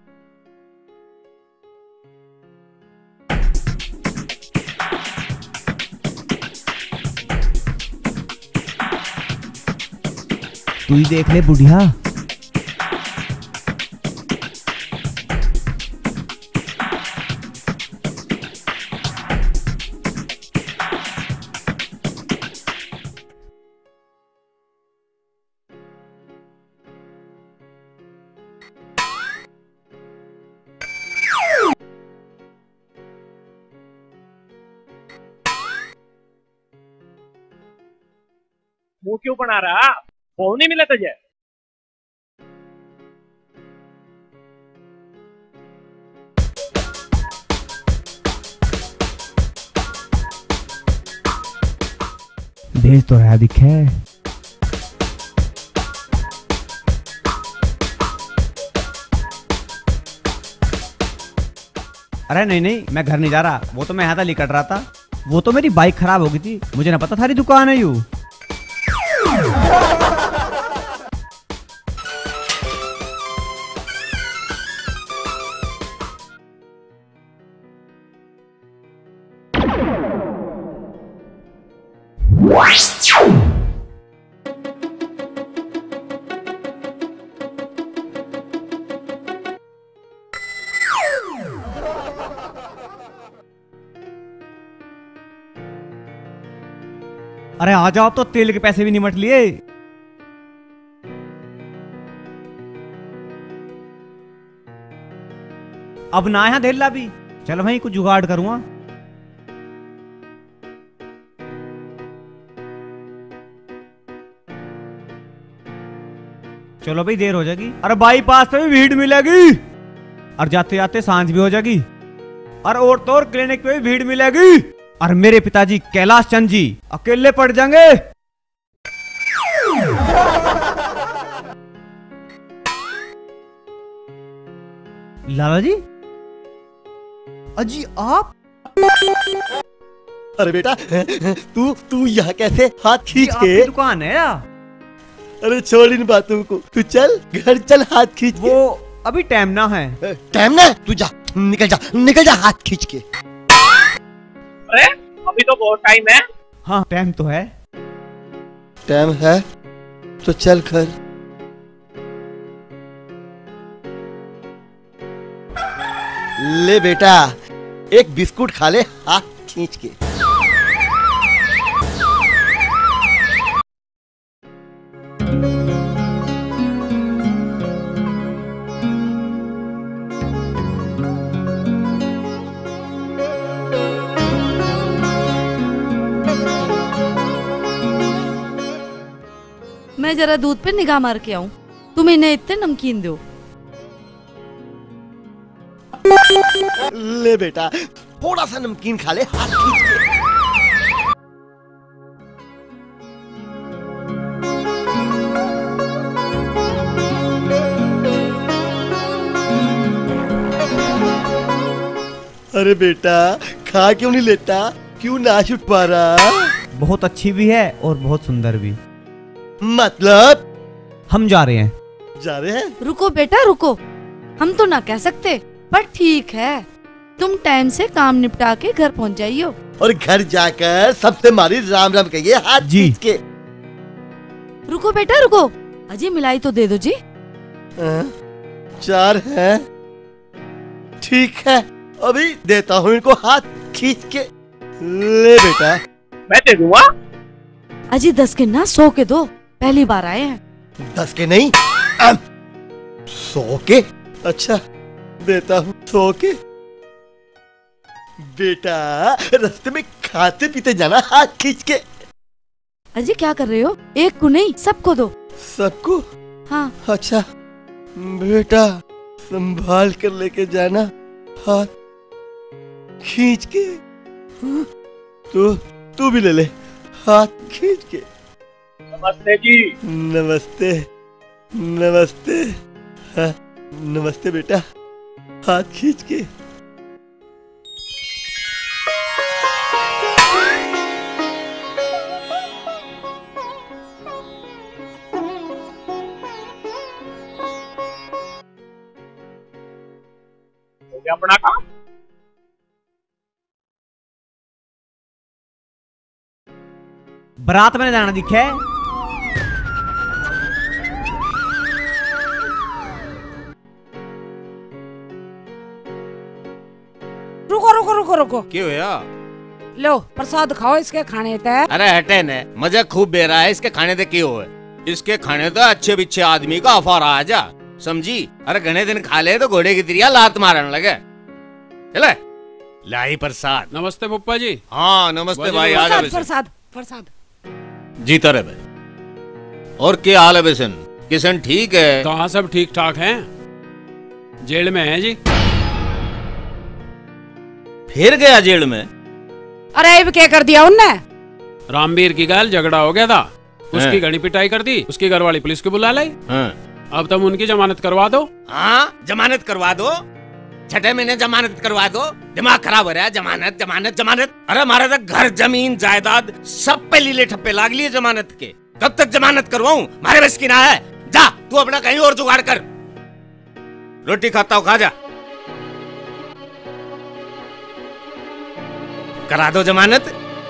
तू ही देख ले बुढ़िया। मुंह क्यों बना रहा? वो नहीं मिला तुझे? भेज तो रहा दिखे। अरे नहीं नहीं, मैं घर नहीं जा रहा। वो तो मैं यहाँ था निकट रहा था। वो तो मेरी बाइक खराब हो गई थी, मुझे ना पता थारी दुकान है यू। अरे आ जाओ, अब तो तेल के पैसे भी निमट लिए। अब ना यहाँ धेला भी। चलो भाई कुछ जुगाड़ करूंगा। चलो भाई देर हो जाएगी। अरे बाईपास पे भी भीड़ मिलेगी और जाते जाते सांझ भी हो जाएगी। और तो और क्लिनिक पे भी भीड़ मिलेगी। और मेरे पिताजी कैलाश चंद जी अकेले पड़ जाएंगे। लाला जी, अजी आप? अरे बेटा तू यहाँ कैसे हाथ खींच के? दुकान है या? अरे छोड़ इन बातों को, तू चल घर चल हाथ खींच के। वो अभी टाइम ना है। टाइम ना? तू जा, निकल जा हाथ खींच के। अरे अभी तो बहुत टाइम है। हाँ टाइम तो है। टाइम है तो चल घर। ले बेटा एक बिस्कुट खा ले हाथ खींच के। मैं जरा दूध पे निगाह मार के आऊं। तुम इन्हें इतने नमकीन दो। ले बेटा थोड़ा सा नमकीन खा ले हाथ खींच के। अरे बेटा खा क्यों नहीं लेता? क्यों ना छुट पा रहा? बहुत अच्छी भी है और बहुत सुंदर भी। मतलब हम जा रहे हैं। जा रहे हैं? रुको बेटा रुको, हम तो ना कह सकते, पर ठीक है तुम टाइम से काम निपटा के घर पहुंच जाइयो। और घर जाकर सबसे मारी राम राम कहिए हाथ खींच के। रुको बेटा रुको, अजय मिलाई तो दे दो जी। 4 है, ठीक है अभी देता हूँ इनको हाथ खींच के। ले बेटा। मैं दे दूंगा। अजय 10 के ना 100 के दो, पहली बार आए हैं। 10 के नहीं 100 के। अच्छा देता हूँ 100 के। बेटा रास्ते में खाते पीते जाना हाथ खींच के। अजय क्या कर रहे हो? एक को नहीं सबको दो। सबको? हाँ। अच्छा बेटा संभाल कर लेके जाना हाथ खींच के। तू भी ले ले हाथ खींच के। नमस्ते जी। नमस्ते नमस्ते। हाँ, नमस्ते बेटा। हाथ खींच के। हो गया अपना काम। बारात में जाना दिखे। रुको रुको रुको रुको। क्यों होया? लो प्रसाद खाओ, इसके खाने तय। अरे हटे ने, मजा खूब बे रहा है, इसके खाने दे क्यों है? इसके खाने तो अच्छे बिच्छे आदमी का अफार आ जा, समझी? अरे घने दिन खा ले तो घोड़े की तिरिया लात मारने लगे। चले लाई प्रसाद। नमस्ते पप्पा जी। हाँ नमस्ते भाई। आ जा प्रसाद प्रसाद। जीता रहे भाई। और क्या हाल है बेसन? किशन ठीक है? कहाँ सब ठीक ठाक हैं? जेल में है जी। फिर गया जेल में? अरे अब क्या कर दिया उनने? रामवीर की गाल झगड़ा हो गया था, उसकी घड़ी पिटाई कर दी, उसकी घरवाली पुलिस को बुला लाई। अब तुम उनकी जमानत करवा दो। हाँ जमानत करवा दो, छठे महीने जमानत करवा दो। दिमाग खराब हो रहा है। जमानत जमानत जमानत। अरे हमारा तो घर जमीन जायदाद सब पे लीले ठप्पे लाग लिए जमानत के। कब तक जमानत करवाऊं? मारे बस की ना है। जा तू अपना कहीं और जुगाड़ कर। रोटी खाता हो खा जा। करा दो जमानत।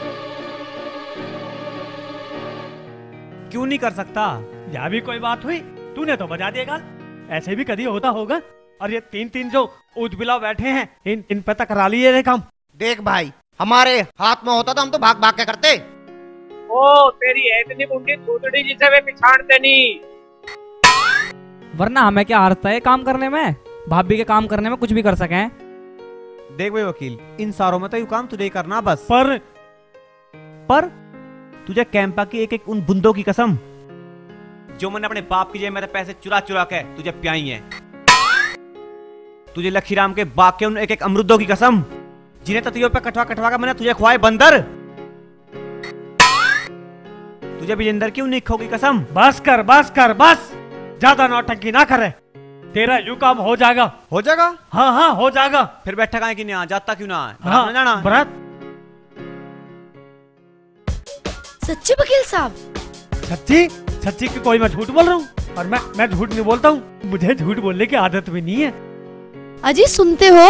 क्यों नहीं कर सकता? यहाँ भी कोई बात हुई? तूने तो बजा दिया गाल। ऐसे भी कभी होता होगा। और ये तीन तीन जो उजबिला बैठे हैं, इन पे तक करा लिए रे काम। देख भाई, हमारे हाथ में होता तो हम तो भाग भाग के करते। ओ तेरी है इतनी मुंडी थूथड़ी जिसे वे पिछाड़ते नहीं। वरना हमें क्या हारता है काम करने में? भाभी के काम करने में कुछ भी कर सके। देख भाई वकील, इन सारों में तो यू काम तुझे ही करना बस। पर तुझे कैंपा की एक एक उन बुंदों की कसम जो मैंने अपने बाप की जेब में पैसे चुरा चुरा के तुझे पियाई है। तुझे लखीराम के बाग के उन एक एक अमरुदों की कसम जिन्हें ततियों पे कटवा कटवा कर मैंने तुझे खुआए बंदर। तुझे विजेंदर की उन निखों की कसम। बस कर बस कर बस, ज्यादा नौटंकी ना करे। तेरा यू काम हो जाएगा। हो जाएगा? हाँ हाँ हो जाएगा। फिर बैठा कहाँ कि नहीं, जाता क्यों ना है? हाँ, जाना भरत। सच्ची वकील साहब? सच्ची सच्ची की कोई मैं झूठ बोल रहा हूँ? और मैं झूठ नहीं बोलता हूँ, मुझे झूठ बोलने की आदत भी नहीं है। अजी सुनते हो?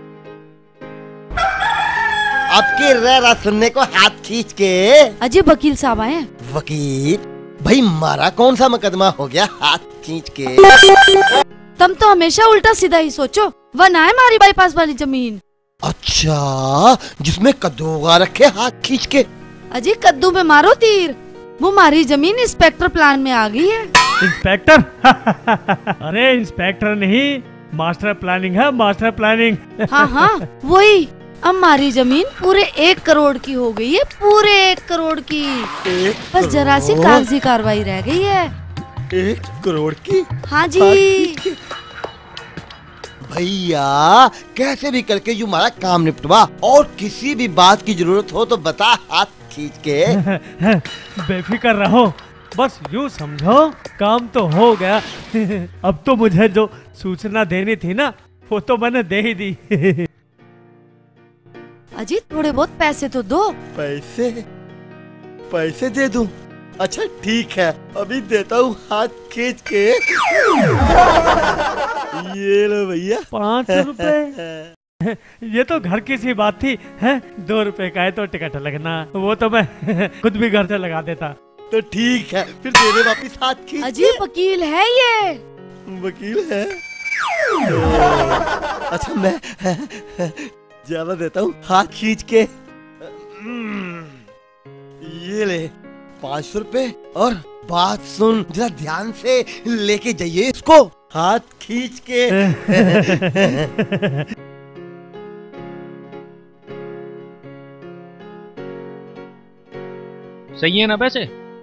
आपके रह सुनने को हाथ खींच के। अजी वकील साहब आए। वकील भाई, मारा कौन सा मुकदमा हो गया हाथ खींच के? तुम तो हमेशा उल्टा सीधा ही सोचो। वह ना है हमारी बाईपास वाली जमीन। अच्छा, जिसमें कद्दू उगा रखे हाथ खींच के। अजी कद्दू में मारो तीर, वो हमारी जमीन इंस्पेक्टर प्लान में आ गई है। इंस्पेक्टर? अरे इंस्पेक्टर नहीं, मास्टर प्लानिंग है, मास्टर प्लानिंग। हाँ हाँ वही। अब हमारी जमीन पूरे 1 करोड़ की हो गई है, पूरे 1 करोड़ की। बस जरा सी कागजी कार्रवाई रह गई है। 1 करोड़ की? हाँ जी। भैया कैसे भी करके यू हमारा काम निपटवा, और किसी भी बात की जरूरत हो तो बता हाथ खींच के। बेफिक्र रहो, बस यूँ समझो काम तो हो गया। अब तो मुझे जो सूचना देनी थी ना, वो तो मैंने दे ही दी। अजी थोड़े बहुत पैसे तो दो। पैसे? पैसे दे दूं? अच्छा ठीक है, अभी देता हूँ हाथ खींच के। ये लो भैया 500 रुपए। ये तो घर की सी बात थी, है 2 रुपए का है तो टिकट लगना, वो तो मैं खुद भी घर से लगा देता। तो ठीक है, फिर दे दे वापिस हाथ खींच। अजी वकील है ये। वकील है? अच्छा मैं ज्यादा देता हूँ हाथ खींच के। ये ले 500 रुपए, और बात सुन जरा ध्यान से लेके जाइए इसको हाथ खींच के। सही है ना पैसे?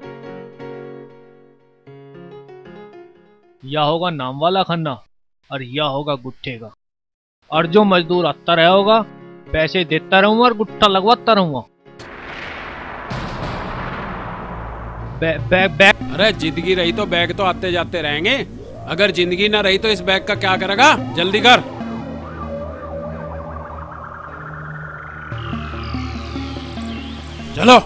या होगा नाम वाला खन्ना और या होगा गुट्ठे का, और जो मजदूर आता रहा होगा पैसे देता रहूंगा और गुट्ठा लगवाता रहूंगा। बैग। अरे जिंदगी रही तो बैग तो आते जाते रहेंगे, अगर जिंदगी ना रही तो इस बैग का क्या करेगा? जल्दी कर। चलो।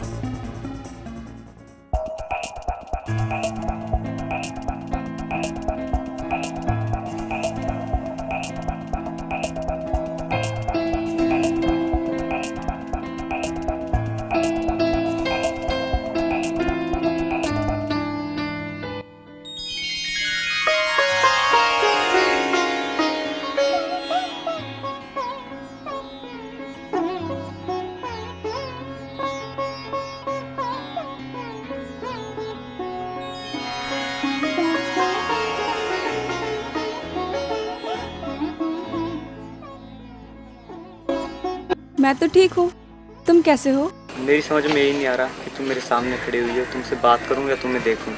मैं तो ठीक हूँ, तुम कैसे हो? मेरी समझ में यही नहीं आ रहा कि तुम मेरे सामने खड़ी हुई हो, तुमसे बात करूं या तुम्हें देखूं।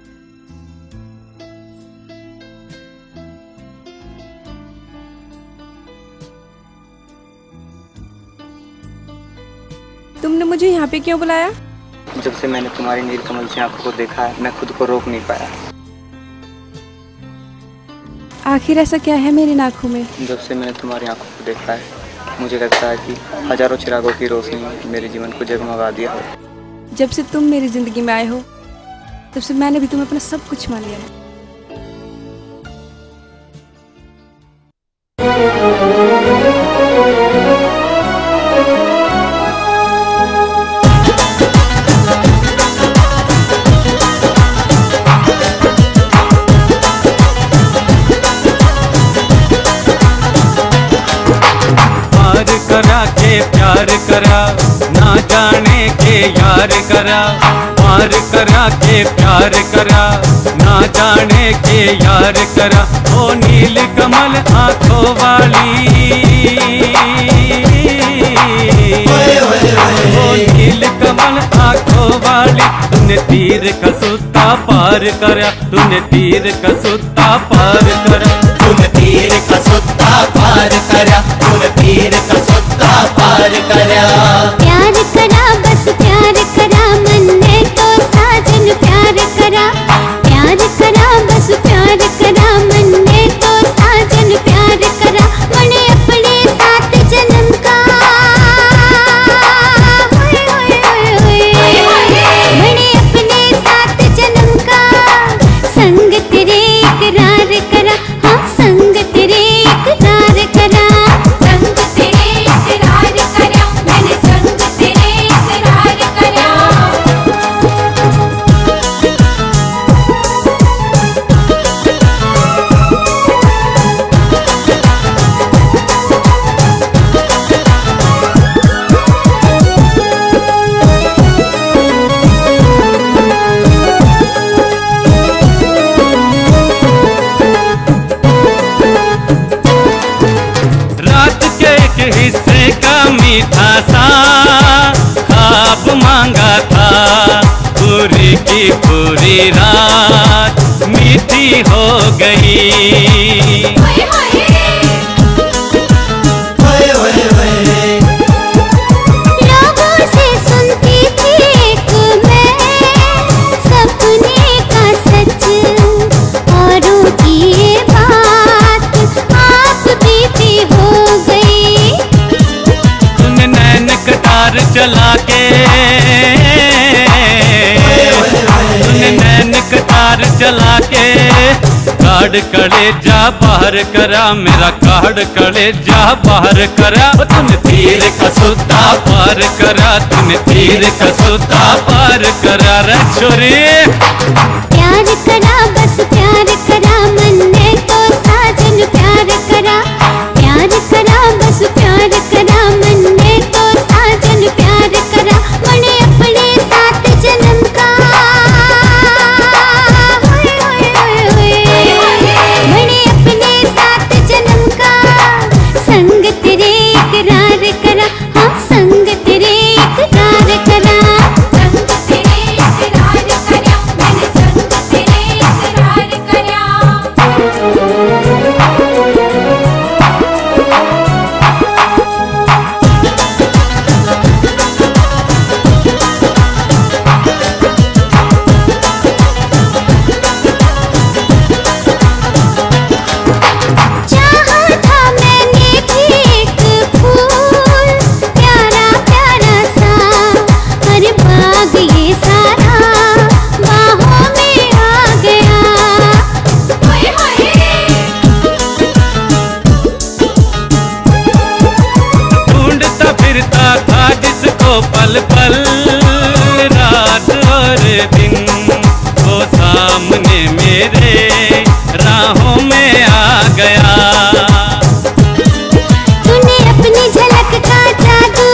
तुमने मुझे यहाँ पे क्यों बुलाया? जब से मैंने तुम्हारी नीलकमल से आंखों को देखा है, मैं खुद को रोक नहीं पाया। आखिर ऐसा क्या है मेरी आँखों में? जब से मैंने तुम्हारी आंखों को देखा है, मुझे लगता है कि हजारों चिरागों की रोशनी ने मेरे जीवन को जगमगा दिया हो। जब से तुम मेरी जिंदगी में आए हो, तब से मैंने भी तुम्हें अपना सब कुछ मान लिया है। प्यार करा ना जाने के यार करा, प्यार करा के प्यार करा ना जाने के यार करा। ओ नील कमल आंखों वाली, ओ नील कमल आंखों वाली, तूने तीर का सुत्ता पार करा, तूने तीर का सुत्ता पार करा, तूने तीर का सुत्ता पार करा, तूने तीर का सुत्ता पार करा। प्यार करा बस प्यार करा, मन ने तो साजन प्यार करा। प्यार करा बस प्यार करा, मन ने तो साजन प्यार करा। मने अपने साथ जन्म का, मने अपने साथ जन्म का, संग तेरे इकरार करा, हाँ संग तेरे इकरार करा। संग तेरे इकरार करा, मैंने संग तेरे इकरार करा। रात के एक हिस्से का मीठा सा ख्वाब मांगा था, पूरी की पूरी रात मीठी हो गई। लोगों से सुनती थी एक मैं सपने का सच, औरों की ये बात आप बीती हो गई। तूने नैन कटार चला के, तूने नैन कटार चला के, काड़ कड़े जा बाहर करा, मेरा काड़ कड़े जा बाहर करा। तूने तीर का सुत्ता पार करा, तूने तीर का सुत्ता पार करा रे छोरी। प्यार करा बस प्यार करा, मन ने तो साजन प्यार करा। प्यार करा बस प्यार करा, मन ने तो साजन प्यार करा। मने अपने साथ जन्म का, मने अपने साथ जन्म का, संग तेरे इकरार करा, हाँ संग तेरे इकरार करा। संग तेरे इकरार करा, मैंने संग तेरे सामने मेरे राहों में आ गया। तूने अपनी झलक का जादू,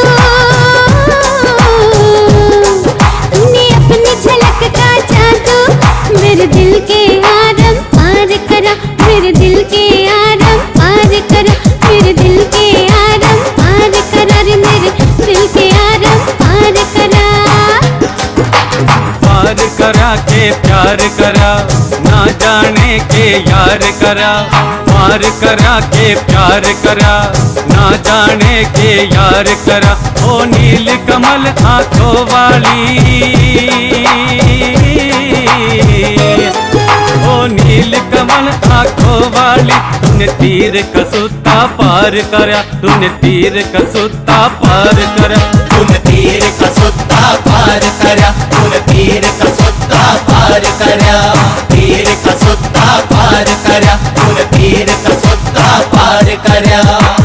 तूने अपनी झलक का जादू मेरे दिल के आरम पार करा, मेरे दिल के आरम पार करा, मेरे दिल के आरम पार करा रे, मेरे दिल के आरम पार करा। पार करा के प्यार करा, ना जाने के यार करा। पार करा के प्यार करा, ना जाने के यार करा। ओ नील कमल आंखों वाली, ओ नील कमल आंखों वाली, तूने तीर कसूता पार करा, तूने तीर कसूता पार करा, तूने तीर कसूता पार करा, तूने तीर कसूता पार करा, तीर कसूता पार करा, तूने तीर कसूता पार करा।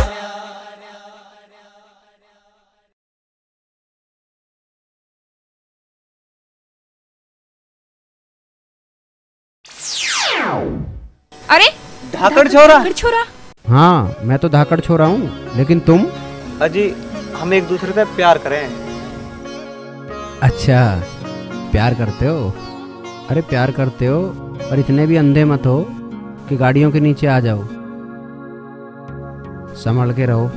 अरे धाकड़ छोरा। धाकड़ छोरा। हाँ मैं तो धाकड़ छोरा हूँ, लेकिन तुम? अजी हम एक दूसरे से प्यार करें। अच्छा प्यार करते हो? अरे प्यार करते हो और इतने भी अंधे मत हो कि गाड़ियों के नीचे आ जाओ। संभल के रहो।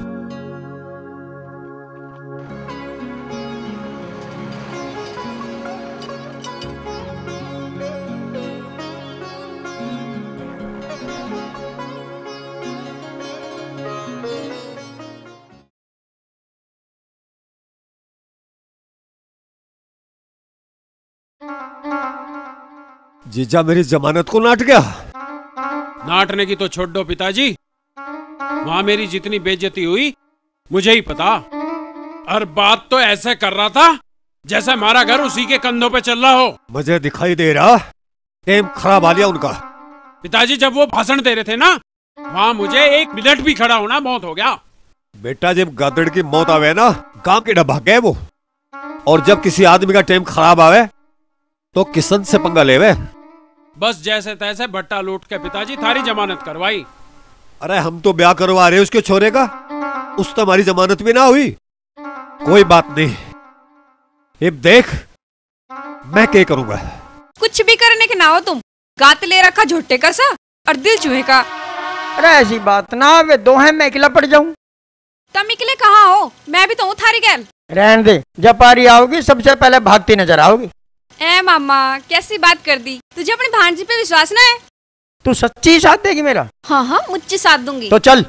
जीजा मेरी जमानत को नाट गया। नाटने की तो छोड़ दो पिताजी, वहां मेरी जितनी बेइज्जती हुई मुझे ही पता। और बात तो ऐसे कर रहा था जैसे हमारा घर उसी के कंधों पे चल रहा हो। मुझे दिखाई दे रहा टाइम खराब आ लिया उनका। पिताजी जब वो भाषण दे रहे थे ना, वहां मुझे 1 मिनट भी खड़ा होना मौत हो गया। बेटा जब गादड़ की मौत आवे ना, काम के डब्बा गए वो। और जब किसी आदमी का टाइम खराब आवे तो किसन से पंगा लेवे। बस जैसे तैसे भट्टा लूट के पिताजी थारी जमानत करवाई। अरे हम तो ब्याह करवा रहे उसके छोरे का, उस तो हमारी जमानत भी ना हुई। कोई बात नहीं, अब देख मैं क्या करूंगा। कुछ भी करने के ना हो तुम, गात ले रखा झोटे का सा और दिल चूहे का। अरे ऐसी बात ना, वे दो हैं मैं अकेला पड़ जाऊं। तुम अकेले कहाँ हो, मैं भी तो हूँ थारी गैल। रहने दे, जब पारी आओगी सबसे पहले भागती नजर आओगी। ए मामा कैसी बात कर दी, तुझे अपनी भांजी पे विश्वास ना है? तू सच्ची साथ देगी मेरा? हाँ हाँ मुझे साथ दूंगी। तो चल।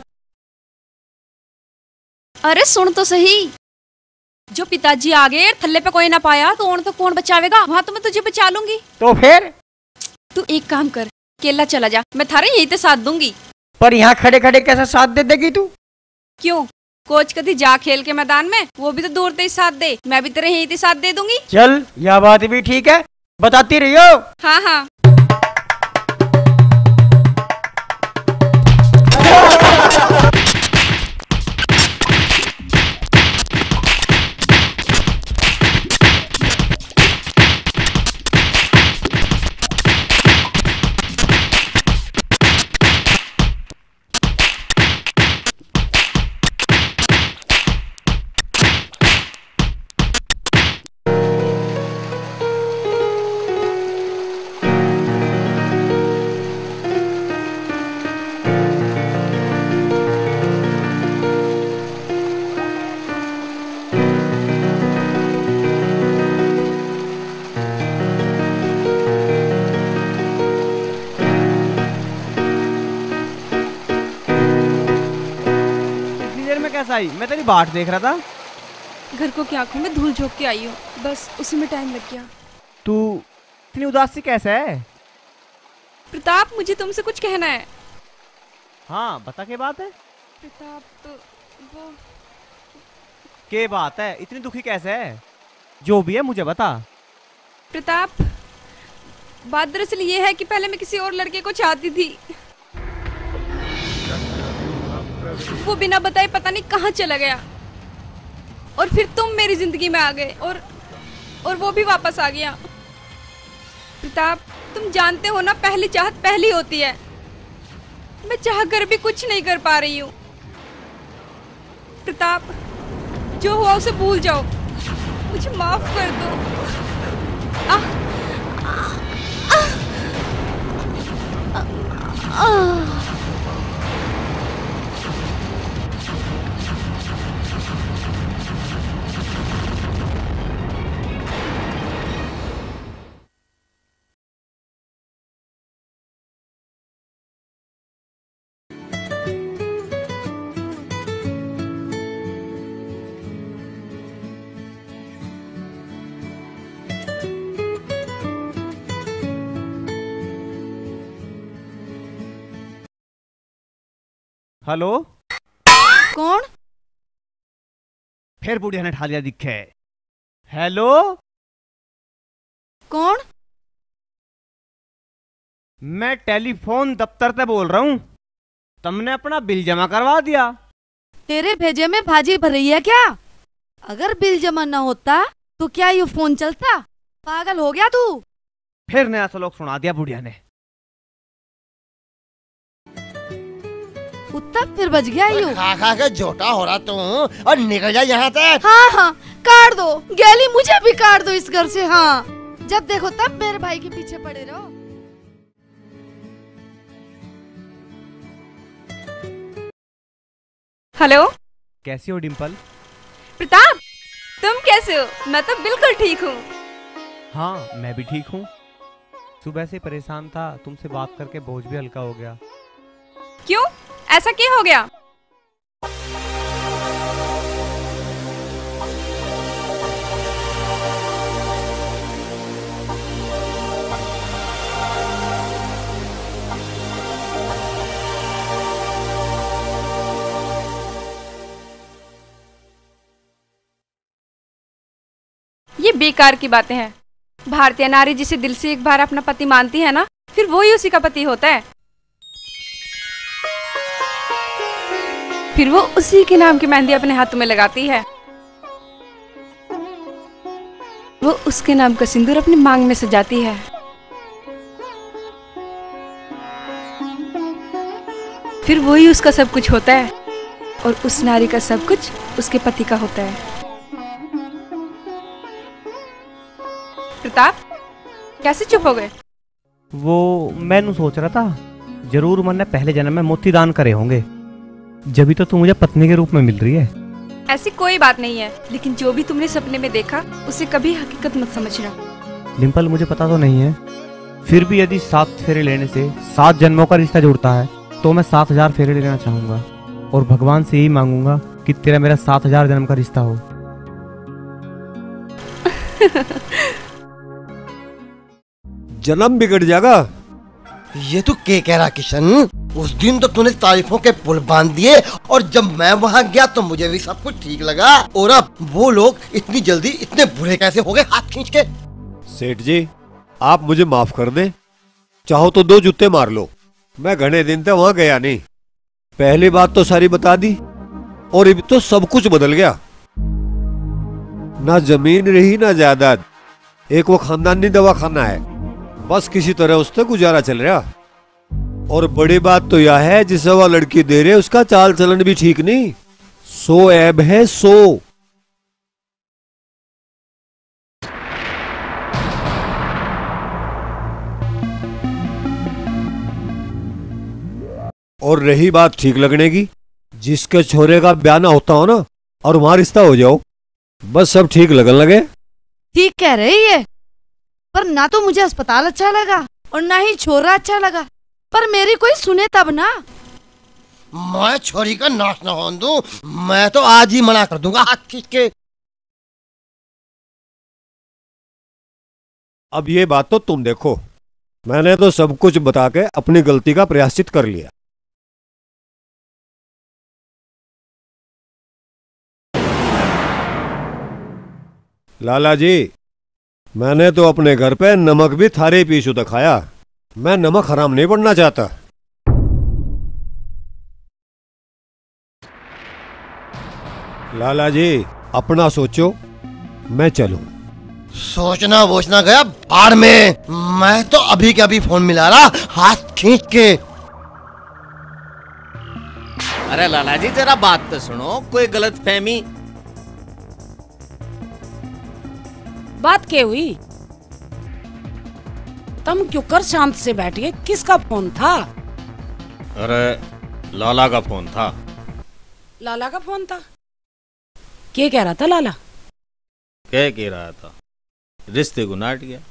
अरे सुन तो सही, जो पिताजी आ गए थल्ले पे कोई ना पाया तो कौन बचावेगा, वहाँ तो मैं तुझे बचा लूंगी। तो फिर तू एक काम कर, केला चला जा, मैं थारे यहीं ते साथ दूंगी। पर यहाँ खड़े खड़े कैसा साथ दे देगी तू? क्यों, कोच कभी जा खेल के मैदान में, वो भी तो दूर से ही साथ दे, मैं भी तेरे यहीं ते साथ दे दूंगी। चल यह बात भी ठीक है, बताती रहियो। हाँ हाँ। आई? मैं तेरी बाट देख रहा था। घर को क्या आंखों में धूल झोंक के आई हूँ, बस उसी में टाइम लग गया। तू इतनी उदासी कैसे है? प्रताप मुझे तुमसे कुछ कहना है। हाँ बता, क्या बात है? प्रताप तो वो क्या बात है, इतनी दुखी कैसे है? जो भी है मुझे बता। प्रताप बात दरअसल ये है कि पहले मैं किसी और लड़के को चाहती थी, वो बिना बताए पता नहीं कहाँ चला गया, और फिर तुम मेरी जिंदगी में आ गए और वो भी वापस आ गया। प्रताप, तुम जानते हो ना, पहली चाहत पहली होती है। मैं चाह कर भी कुछ नहीं कर पा रही हूँ। प्रताप, जो हुआ उसे भूल जाओ, मुझे माफ कर दो। हेलो, कौन? फिर बुढ़िया ने ठा लिया दिखे। हेलो, कौन? मैं टेलीफोन दफ्तर से बोल रहा हूँ। तुमने अपना बिल जमा करवा दिया? तेरे भेजे में भाजी भर रही है क्या? अगर बिल जमा न होता तो क्या ये फोन चलता? पागल हो गया तू? फिर नया सलोक सुना दिया बुढ़िया ने। उत्तर फिर बच गया यू। खा खा के झोटा हो रहा तू, और निकल जा यहाँ से। हाँ हाँ, काट दो गैली, मुझे भी काट दो इस घर से। हाँ, जब देखो तब मेरे भाई के पीछे पड़े रहो। हेलो, कैसी हो डिम्पल? प्रताप, तुम कैसे हो? मैं तो बिल्कुल ठीक हूँ। हाँ, मैं भी ठीक हूँ। सुबह से परेशान था, तुमसे बात करके बोझ भी हल्का हो गया। क्यों, ऐसा क्या हो गया? ये बेकार की बातें हैं। भारतीय नारी जिसे दिल से एक बार अपना पति मानती है ना, फिर वो ही उसी का पति होता है। फिर वो उसी के नाम की मेहंदी अपने हाथों में लगाती है। वो उसके नाम का सिंदूर अपनी मांग में सजाती है। फिर वो ही उसका सब कुछ होता है, और उस नारी का सब कुछ उसके पति का होता है। प्रताप, कैसे चुप हो गए? वो मैंने सोच रहा था, जरूर मन ने पहले जन्म में मोती दान करे होंगे, जभी तो तू मुझे पत्नी के रूप में मिल रही है। ऐसी कोई बात नहीं है, लेकिन जो भी तुमने सपने में देखा उसे कभी हकीकत मत समझना। डिम्पल, मुझे पता तो नहीं है, फिर भी यदि 7 फेरे लेने से 7 जन्मों का रिश्ता जुड़ता है तो मैं 7000 फेरे लेना चाहूंगा, और भगवान से यही मांगूंगा कि तेरा मेरा 7000 जन्म का रिश्ता हो। जन्म बिगड़ जाएगा। ये तू क्या कह रहा किशन? उस दिन तो तूने तारीफों के पुल बांध दिए, और जब मैं वहाँ गया तो मुझे भी सब कुछ ठीक लगा, और अब वो लोग इतनी जल्दी इतने बुरे कैसे हो गए हाथ खींच के? सेठ जी, आप मुझे माफ कर दें। चाहो तो 2 जूते मार लो। मैं घने दिन तक वहाँ गया नहीं। पहली बात तो सारी बता दी, और अब तो सब कुछ बदल गया। ना जमीन रही ना जायदाद, एक वो खानदानी दवाखाना है, बस किसी तरह उससे गुजारा चल रहा। और बड़ी बात तो यह है, जिसे वह लड़की दे रहे उसका चाल चलन भी ठीक नहीं। 100 ऐब है, 100। और रही बात ठीक लगने की, जिसके छोरे का ब्याह ना होता हो ना, और वहां रिश्ता हो जाओ, बस सब ठीक लगन लगे। ठीक कह रही है, पर ना तो मुझे अस्पताल अच्छा लगा और ना ही छोरा अच्छा लगा, पर मेरी कोई सुने तब ना। मैं छोरी का नाश न होने दूं, मैं तो आज ही मना कर दूंगा हाथ खींच के। अब ये बात तो तुम देखो, मैंने तो सब कुछ बता के अपनी गलती का प्रायश्चित कर लिया। लाला जी, मैंने तो अपने घर पे नमक भी थारे पीछू तक खाया। मैं नमक हराम नहीं पड़ना चाहता। लाला जी, अपना सोचो, मैं चलूं। सोचना वोचना गया बाढ़ में। मैं तो अभी के अभी फोन मिला रहा हाथ खींच के। अरे लाला जी जरा बात तो सुनो, कोई गलत फहमी। बात क्या हुई? तुम क्यों कर शांत से बैठ गए? किसका फोन था? अरे लाला का फोन था। लाला का फोन था? क्या कह रहा था लाला? क्या कह रहा था? रिश्ते को नाट गया।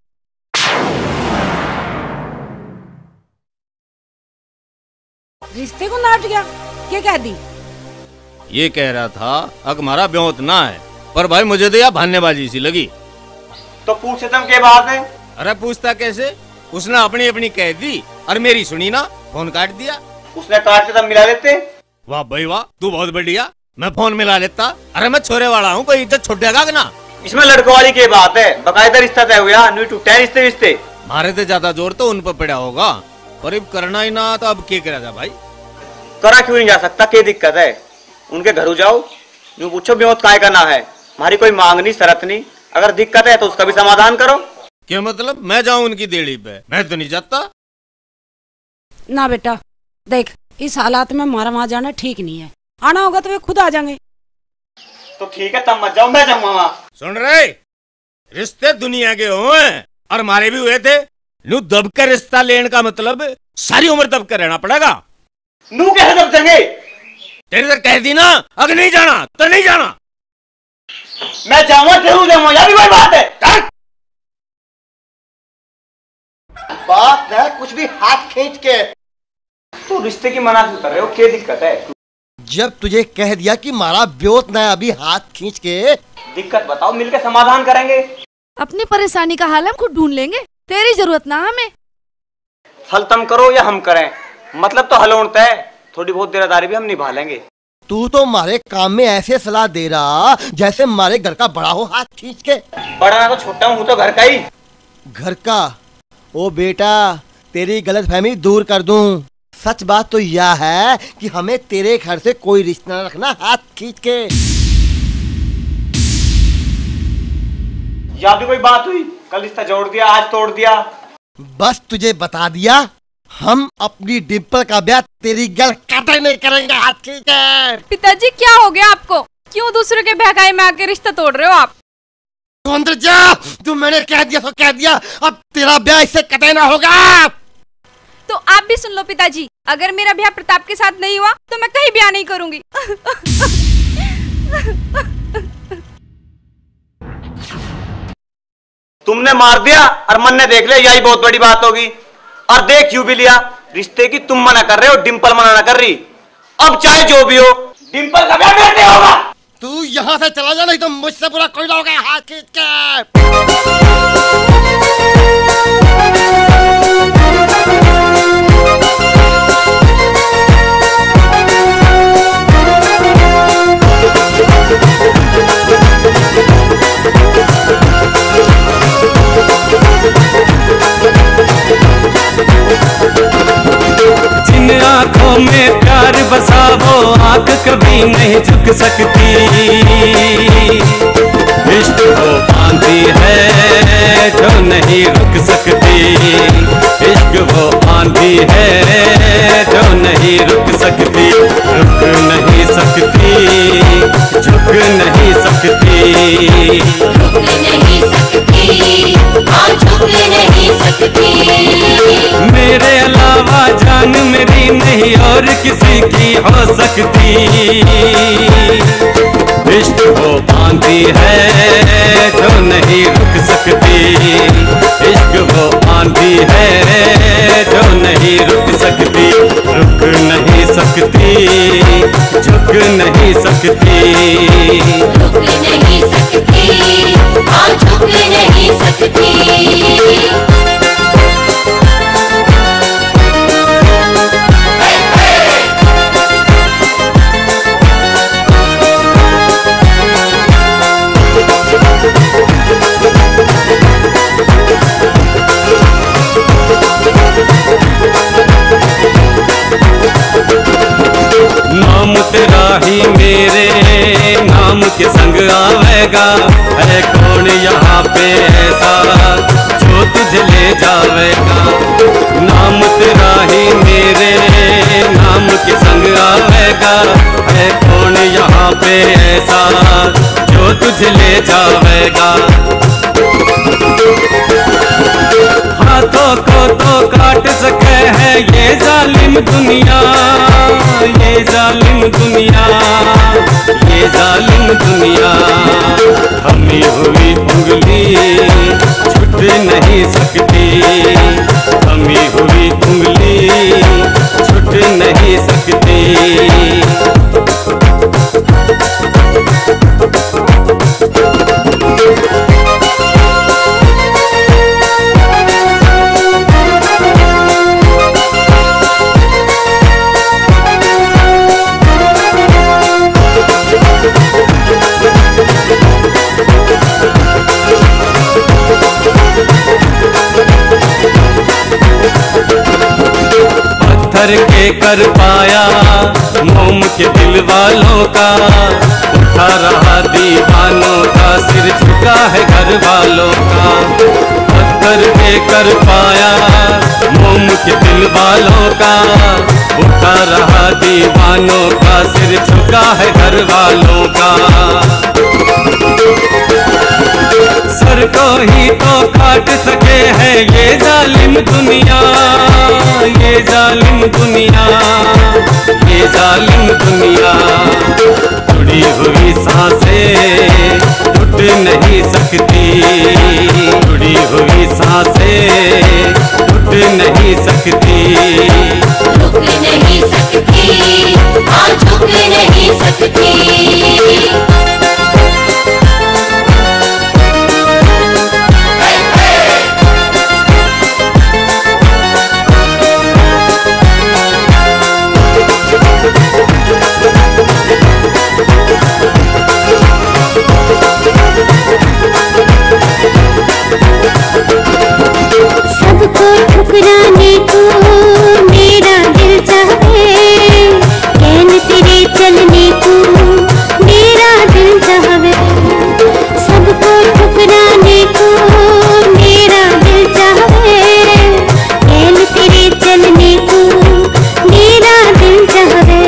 रिश्ते को नाट गया? क्या कह दी? ये कह रहा था अग हमारा ब्योत ना है, पर भाई मुझे तो यह भान्यबाजी सी लगी। तो पूछे तुम क्या बात है? अरे पूछता कैसे, उसने अपनी अपनी कह दी और मेरी सुनी ना, फोन काट दिया। उसने काट के तब मिला लेते। वाह भाई वाह, तू बहुत बढ़िया। मैं फोन मिला लेता। अरे मैं छोरे वाला हूँ, कोई इज्जत छुटेगा कि ना? इसमें लड़कों वाली क्या बात है? बकायदा रिश्ता तय हुआ, नहीं टूटा रिश्ते रिश्ते। मारे तो ज्यादा जोर तो उन पर पड़ा होगा, पर अब करना ही ना तो अब क्या करा जा भाई? करा क्यों नहीं जा सकता? क्या दिक्कत है? उनके घर जाओ, यूं पूछो ब्योत काय करना है, हमारी कोई मांग नहीं शरत नहीं। अगर दिक्कत है तो उसका भी समाधान करो। क्या मतलब मैं जाऊं उनकी देड़ी पे? मैं तो नहीं जाता। ना बेटा देख, इस हालात में हमारा वहां जाना ठीक नहीं है। आना होगा तो वे खुद आ जाएंगे। तो ठीक है तब मत जाओ, मैं जाऊंगा वहां। सुन रहे, रिश्ते दुनिया के हुए और हमारे भी हुए थे। नू दब कर रिश्ता लेने का मतलब सारी उम्र दब कर रहना पड़ेगा। नू कैसे दब जाएंगे? तेरे तो कह दी ना, अगर नहीं जाना तो नहीं जाना। मैं जाऊंगा, जरूर जाऊंगा, यार कोई बात है। बात है कुछ भी हाथ खींच के। तो रिश्ते की मना क्यों कर रहे हो? क्या दिक्कत है? जब तुझे कह दिया कि मारा ब्योत ना अभी हाथ खींच के। दिक्कत बताओ, मिलकर समाधान करेंगे। अपनी परेशानी का हल हम खुद ढूंढ लेंगे, तेरी जरूरत ना हमें। हल तुम करो या हम करें, मतलब तो हल होता है। थोड़ी बहुत देरादारी भी हम निभा लेंगे। तू तो हमारे काम में ऐसे सलाह दे रहा जैसे हमारे घर का बड़ा हो हाथ खींच के। बड़ा ना तो छोटा हूँ तो घर का ही। घर का? ओ बेटा, तेरी गलतफहमी दूर कर दूं। सच बात तो यह है कि हमें तेरे घर से कोई रिश्ता न रखना हाथ खींच के। या भी कोई बात हुई? कल रिश्ता जोड़ दिया, आज तोड़ दिया। बस तुझे बता दिया, हम अपनी डिम्पल का ब्याह तेरी गल कतई नहीं करेंगे हाथ खींच के। पिताजी क्या हो गया आपको? क्यों दूसरे के बहकाए में आके रिश्ता तोड़ रहे हो आप? तू अंदर जा, तू मैंने कह दिया तो कह दिया, अब तेरा ब्याह इससे कतई ना होगा। तो आप भी सुन लो पिताजी, अगर मेरा ब्याह प्रताप के साथ नहीं हुआ तो मैं कहीं ब्याह नहीं करूंगी। तुमने मार दिया और मन ने देख लिया, यही बहुत बड़ी बात होगी। और देख यूं भी लिया, रिश्ते की तुम मना कर रहे हो, डिम्पल मना ना कर रही। अब चाहे जो भी हो, डिम्पल का ब्याह कैसे होगा? तू यहाँ से चला जा, नहीं तो मुझसे बुरा कोई ना होगा हाथ खींच के। जिन आंखों में प्यार बसा वो आंख कभी नहीं झुक सकती। इश्क वो बांधी है जो नहीं रुक सकती। इश्क वो बांधी है जो नहीं रुक सकती। रुक नहीं सकती, झुक नहीं सकती। रुक नहीं सकती, हाँ झुक नहीं सकती। मेरे अलावा जान मेरी नहीं और किसी की हो सकती। इश्क वो बांधी है जो नहीं रुक सकती। इश्क वो बांधी है जो नहीं रुक सकती। रुक नहीं सकती, झुक नहीं सकती। रुक नहीं सकती, हाँ झुक नहीं सकती। नाम तेरा ही मेरे नाम के संग आवेगा। है कौन यहाँ पे ऐसा जो तुझे ले जावेगा, नाम तेरा ही मेरे नाम के संग आवेगा। है कौन यहाँ पे ऐसा जो तुझे ले जावेगा। हाथों को तो काट सके है ये जालिम दुनिया, ये जालिम दुनिया, ये जालिम दुनिया। थमी हुई उंगली छूट नहीं सकती, थमी हुई उंगली छूट नहीं सकती। पत्थर के कर पाया मोम के दिल वालों का, उठा रहा दीवानों का सिर झुका है घर वालों का। पत्थर के कर पाया मोम के दिल वालों का, उठा रहा दीवानों का सिर झुका है घर वालों का। सर को ही तो काट सके है ये जालिम दुनिया, ये जालिम दुनिया, ये जालिम दुनिया। जुड़ी हुई सांसें टूट नहीं सकती, जुड़ी हुई सांसें टूट नहीं सकती। रुक नहीं सकती, हाँ झुक नहीं सकती। सबको ठुकराने को मेरा दिल चाहे, कहन तेरे चलने को मेरा दिल चाहे। सबको ठुकराने को मेरा दिल चाहे, कहन तेरे चलने को मेरा दिल चाहे।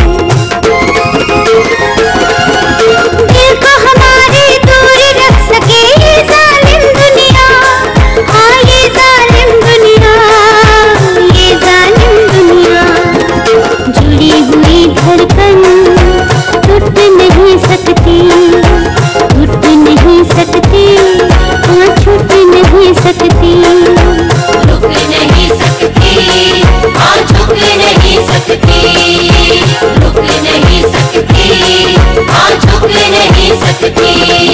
दिल को हमारे दूर रख सके ये जालिम दुनिया, हाँ ये जालिम दुनिया, ये जालिम दुनिया। जुड़ी हुई धड़कन टूट नहीं सकती, टूट नहीं सकती, हाँ छूट नहीं सकती। रुक नहीं सकती, हाँ झुक नहीं सकती। रुक नहीं सकती, हाँ झुक नहीं सकती।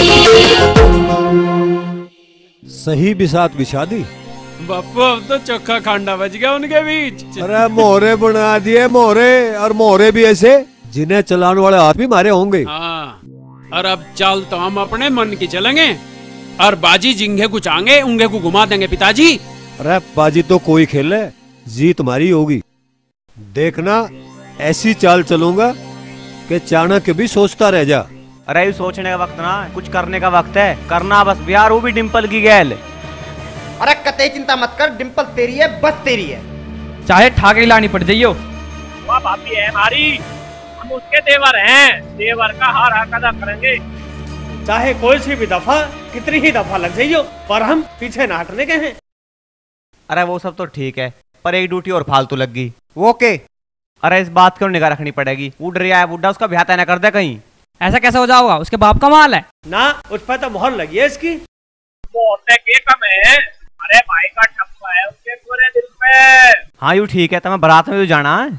सही बिसात बिछा दी। बापू अब तो चोखा खांडा बज गया उनके बीच। अरे मोहरे बना दिए मोहरे, और मोहरे भी ऐसे जिन्हें चलाने वाले हाथ भी मारे होंगे। हाँ, और अब चल तो हम अपने मन की चलेंगे, और बाजी जिंगे कुछ आएंगे उंगे को घुमा देंगे पिताजी। अरे बाजी तो कोई खेले, जीत हमारी होगी। देखना ऐसी चाल चलूंगा कि चाणक्य भी सोचता रह जा। अरे सोचने का वक्त ना, कुछ करने का वक्त है। करना बस बिहार, वो भी डिम्पल की गैल। अरे कतई चिंता मत कर, डिम्पल तेरी है, बस तेरी है। चाहे ठाकरी लानी पड़ जाइयो। वह भाभी है हमारी, हम उसके देवर हैं, देवर का हर हक अदा करेंगे। चाहे कोई सी भी दफा कितनी ही दफा लग जाइयो, पर हम पीछे न हटने के हैं। अरे वो सब तो ठीक है, पर एक ड्यूटी और फालतू लग गई। वो के? अरे इस बात की निगाह रखनी पड़ेगी। उड़ रहा है बुढ़ा, उसका ब्याह तय न कर दे कहीं। ऐसा कैसे हो जाओगा? उसके बाप का माल है ना, उस पर तो मोहर लगी है इसकी। वो होते के कम है, अरे भाई का ठप्पा है उसके पूरे दिल पे। हाँ यू ठीक है, तुम्हें बारात में भी जाना है।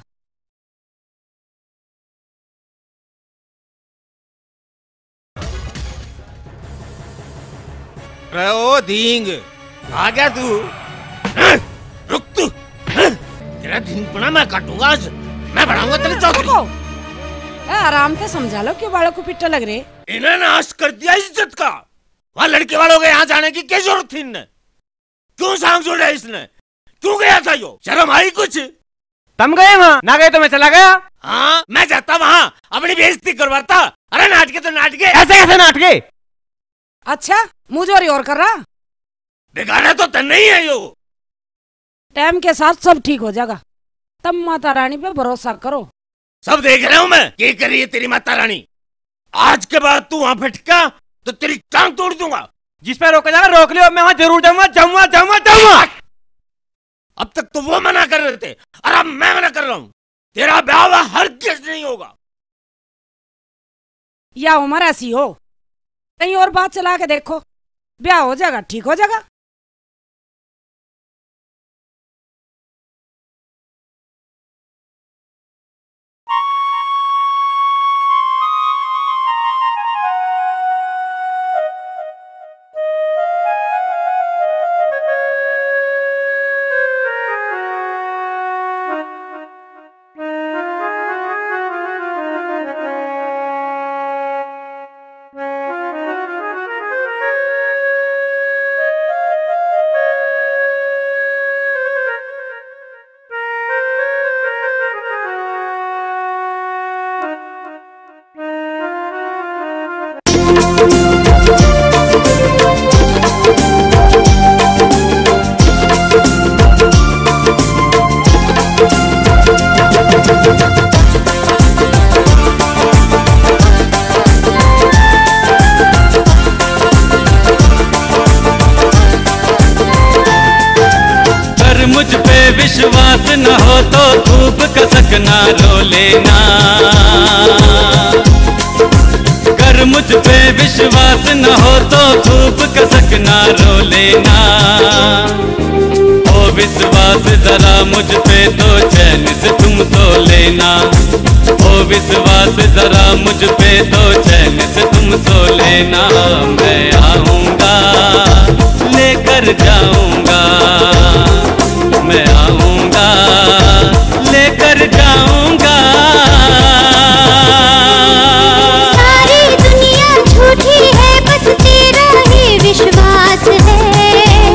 अरे ओ दींग, आ गया तू? रुक तू, तेरा दिन पड़ा मैं काटूंगा आज, मैं बढ़ाऊंगा तेरी चौधरी। आराम से समझा लो, क्यों बालों को पिट्टा लग रहे? इन्हें नाश कर दिया इज्जत का। वहाँ लड़के वालों के यहाँ जाने की क्या जरूरत थी इन्हें? क्यों सांग जोड़ा इसने? क्यों गया था यो? शर्म आई कुछ? तुम गए वहाँ? ना गए तो मैं चला गया। हाँ मैं जाता वहाँ, अपनी बेइज्जती करवाता। अरे नाटके तो नाटके। ऐसे कैसे नाटके? अच्छा मुझे और कर रहा बिगाड़ा तो तन नहीं है यो। टाइम के साथ सब ठीक हो जाएगा, तब माता रानी पे भरोसा करो। सब देख रहा हूँ मैं, क्या कर रही है तेरी माता रानी। आज के बाद तू वहां फटका तो तेरी टांग तोड़ दूंगा। जिस पे रोका जाएगा रोक लियो, मैं वहां जरूर जाऊंगा जाऊंगा जाऊंगा जाऊंगा। अब तक तो वो मना कर रहे थे और अब मैं मना कर रहा हूँ। तेरा ब्याह हरगिज़ नहीं होगा। या उम्र ऐसी हो, कहीं और बात चला के देखो, ब्याह हो जाएगा, ठीक हो जाएगा। मुझ पे विश्वास न हो तो खूब कसकना रो लेना। कर मुझ पे विश्वास न हो तो खूब कसकना रो लेना। ओ विश्वास जरा मुझ पे तो चैन से तुम सो लेना। ओ विश्वास जरा मुझ पे तो चैन से तुम सो लेना। मैं आऊंगा लेकर जाऊंगा, मैं आऊंगा लेकर जाऊंगा। सारी दुनिया झूठी है बस तेरा ही विश्वास है।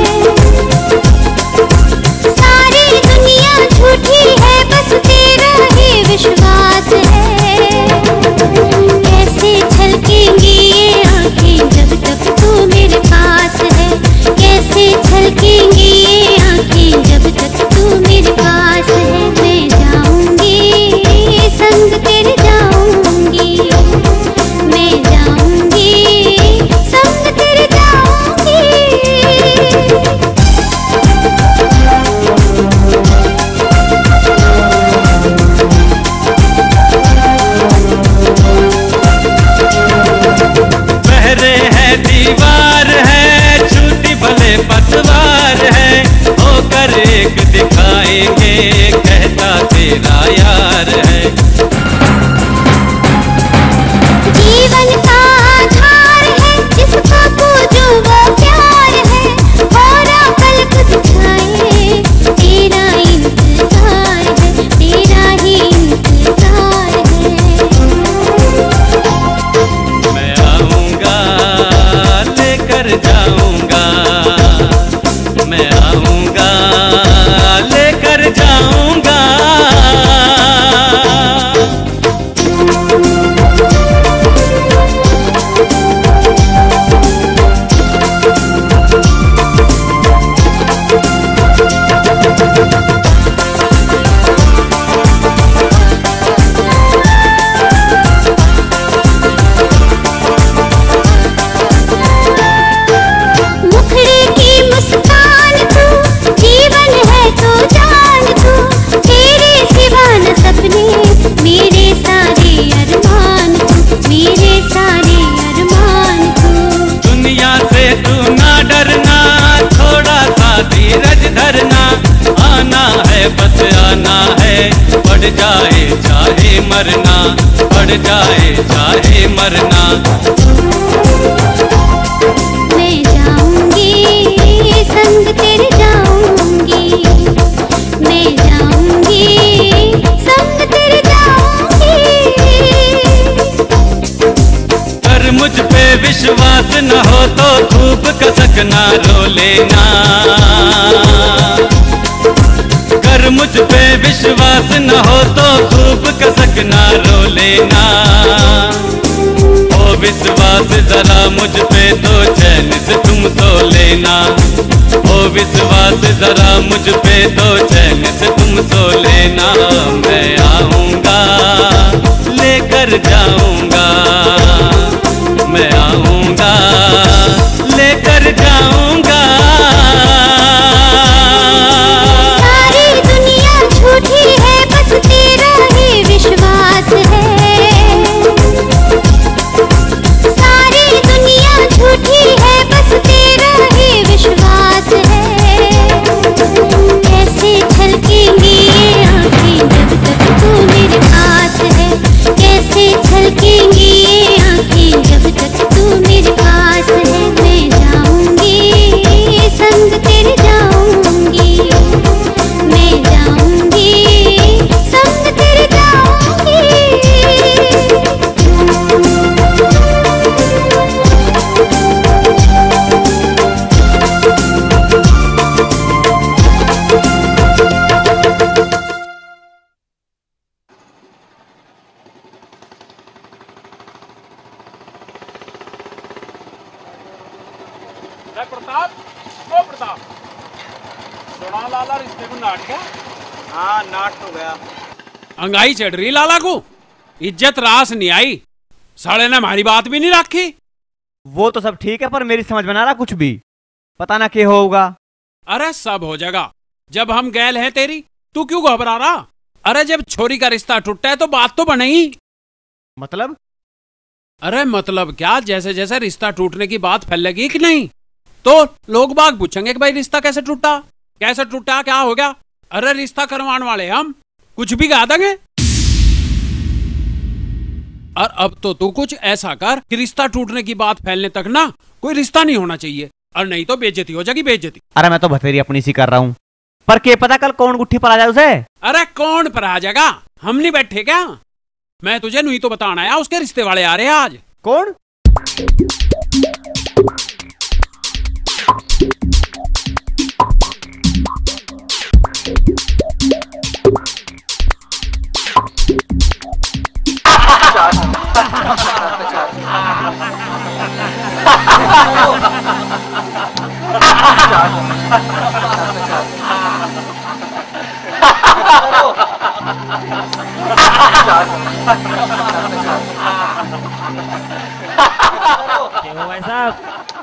सारी दुनिया झूठी है बस तेरा ही विश्वास है। कैसे छलकेंगी ये आंखें जब तक तू मेरे पास है। कैसे छलकेंगी ये आंखें जब तक तू मेरे पास है। मैं जाऊंगी संग तेरे जाऊंगी, मैं जाऊंगी संग तेरे जाऊंगी। पहरे है दीवार है छूटी भले पतवार है। होकर एक दिखाएंगे कहता तेरा यार है। जीवन का आधार है जिसको पूजो वो प्यार है। और पलक दिखाए तेरा इंतजार है, तेरा ही इंतजार है। मैं आऊंगा लेकर जाऊंगा, मैं आऊंगा लेकर जाऊंगा। मुखड़े की मुस्कान तू, जीवन है तो जान तू। तेरे सिवा न सपने मेरे सारे अरमान तू, मेरे सारे अरमान तू। दुनिया से तू ना डरना थोड़ा सा धीरज धरना। आना है बस आना है, बढ़ जाए चाहे मरना, बढ़ जाए चाहे मरना। मैं जाऊंगी संग तेरे जाऊंगी, मैं जाऊंगी संग तेरे जाऊंगी। कर मुझ पे विश्वास न हो तो खूब कसकना रो लेना। कर मुझ पे विश्वास न हो तो खूब कसकना रो लेना। ओ विश्वास जरा मुझ पे तो चैन से तुम तो लेना, ओ विश्वास जरा मुझ पे तो चैन से तुम तो लेना। मैं आऊंगा लेकर जाऊंगा, मैं आऊंगा लेकर जाऊंगा। सारी दुनिया झूठी है बस तेरा ही विश्वास है, सारी दुनिया झूठी है बस तेरा ही विश्वास है। कैसे छलकेंगी ये आँखें जब तक तू मेरे पास है, कैसे छलकेंगी ये आँखें जब तक तू मेरे पास है। मैं जाऊंगी संग तेरे जाऊंगी, मैं जाऊंगी संग तेरे जाऊंगी। प्रताप, ओ प्रताप, सुना लाला रिश्ते को नाट गया? हाँ नाट तो गया। अंगाई चढ़ रही लाला को, इज्जत रास नहीं आई, साले ने हमारी बात भी नहीं रखी। वो तो सब ठीक है पर मेरी समझ में ना रहा कुछ भी, पता ना क्या होगा। अरे सब हो जाएगा, जब हम गैल हैं तेरी, तू क्यों घबरा रहा? अरे जब छोरी का रिश्ता टूटा है तो बात तो बनेगी। मतलब? अरे मतलब क्या, जैसे जैसे रिश्ता टूटने की बात फैलेगी कि नहीं तो लोग बाग पूछेंगे कि भाई रिश्ता कैसे टूटा, कैसे टूटा, क्या हो गया। अरे रिश्ता करवाने वाले हम कुछ भी गा देंगे। और अब तो तू कुछ ऐसा कर कि रिश्ता टूटने की बात फैलने तक ना कोई रिश्ता नहीं होना चाहिए, और नहीं तो बेइज्जती हो जाएगी, बेइज्जती। अरे मैं तो बथेरी अपनी सी कर रहा हूँ, पर क्या पता कल कौन गुट्ठी पर आ जाए उसे। अरे कौन पर आ जाएगा, हम नहीं बैठे क्या? मैं तुझे नहीं तो बताना आया, उसके रिश्ते वाले आ रहे हैं आज। कौन? भाई साहब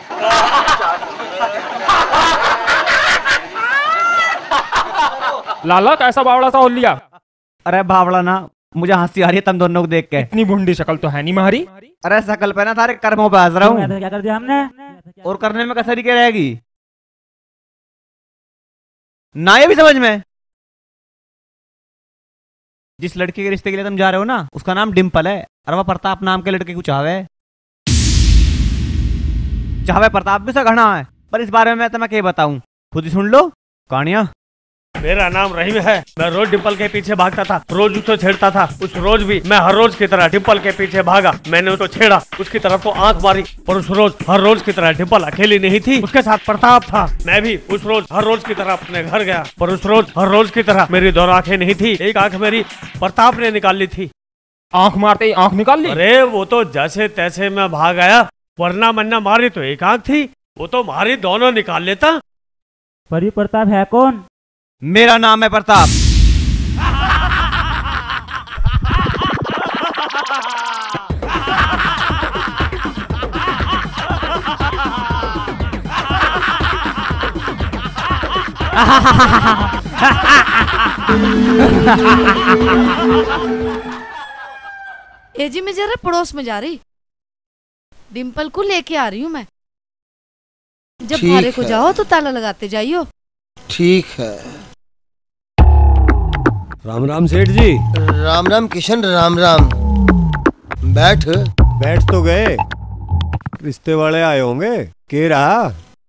लाला कैसा बावड़ा सा हो लिया? अरे बावड़ा ना, मुझे हंसी आ रही है तुम दोनों को देख के। इतनी भुंडी शक्ल तो है नहीं हमारी। अरे शकल पे ना थारे कर्मों पे हंस रहा हूँ। क्या कर दिया हमने? और करने में कसरी क्या रहेगी ना, ये भी समझ में। जिस लड़की के रिश्ते के लिए तुम जा रहे हो ना, उसका नाम डिम्पल है, और वह प्रताप नाम के लड़के को चाहवे प्रताप भी सा घना है। पर इस बारे में मैं तुम्हें क्या बताऊं, खुद ही सुन लो कहानियां। मेरा नाम रहीम है, मैं रोज डिम्पल के पीछे भागता था, रोज उसको छेड़ता था। उस रोज भी मैं हर रोज की तरह डिम्पल के पीछे भागा, मैंने उसको छेड़ा, उसकी तरफ को आंख मारी। और उस रोज हर रोज की तरह डिम्पल अकेली नहीं थी, उसके साथ प्रताप था। मैं भी उस रोज हर रोज की तरह अपने घर गया, पर उस रोज हर रोज की तरह मेरी दो आंखें नहीं थी, एक आंख मेरी प्रताप ने निकाल ली थी। आंख मारते ही आंख निकाल ली? अरे वो तो जैसे तैसे मैं भाग आया, वरना मन्ना मारी तो एक आंख थी, वो तो मारी दोनों निकाल लेता। पर ये प्रताप है कौन? मेरा नाम है प्रताप। ए जी मैं जरा पड़ोस में जा रही, डिम्पल को लेके आ रही हूँ मैं। जब ठीक भारे को है। जाओ तो ताला लगाते जाइयो। ठीक है। राम राम सेठ जी। राम राम किशन, राम राम। बैठ। बैठ तो गए, रिश्ते वाले आए होंगे, के रहा?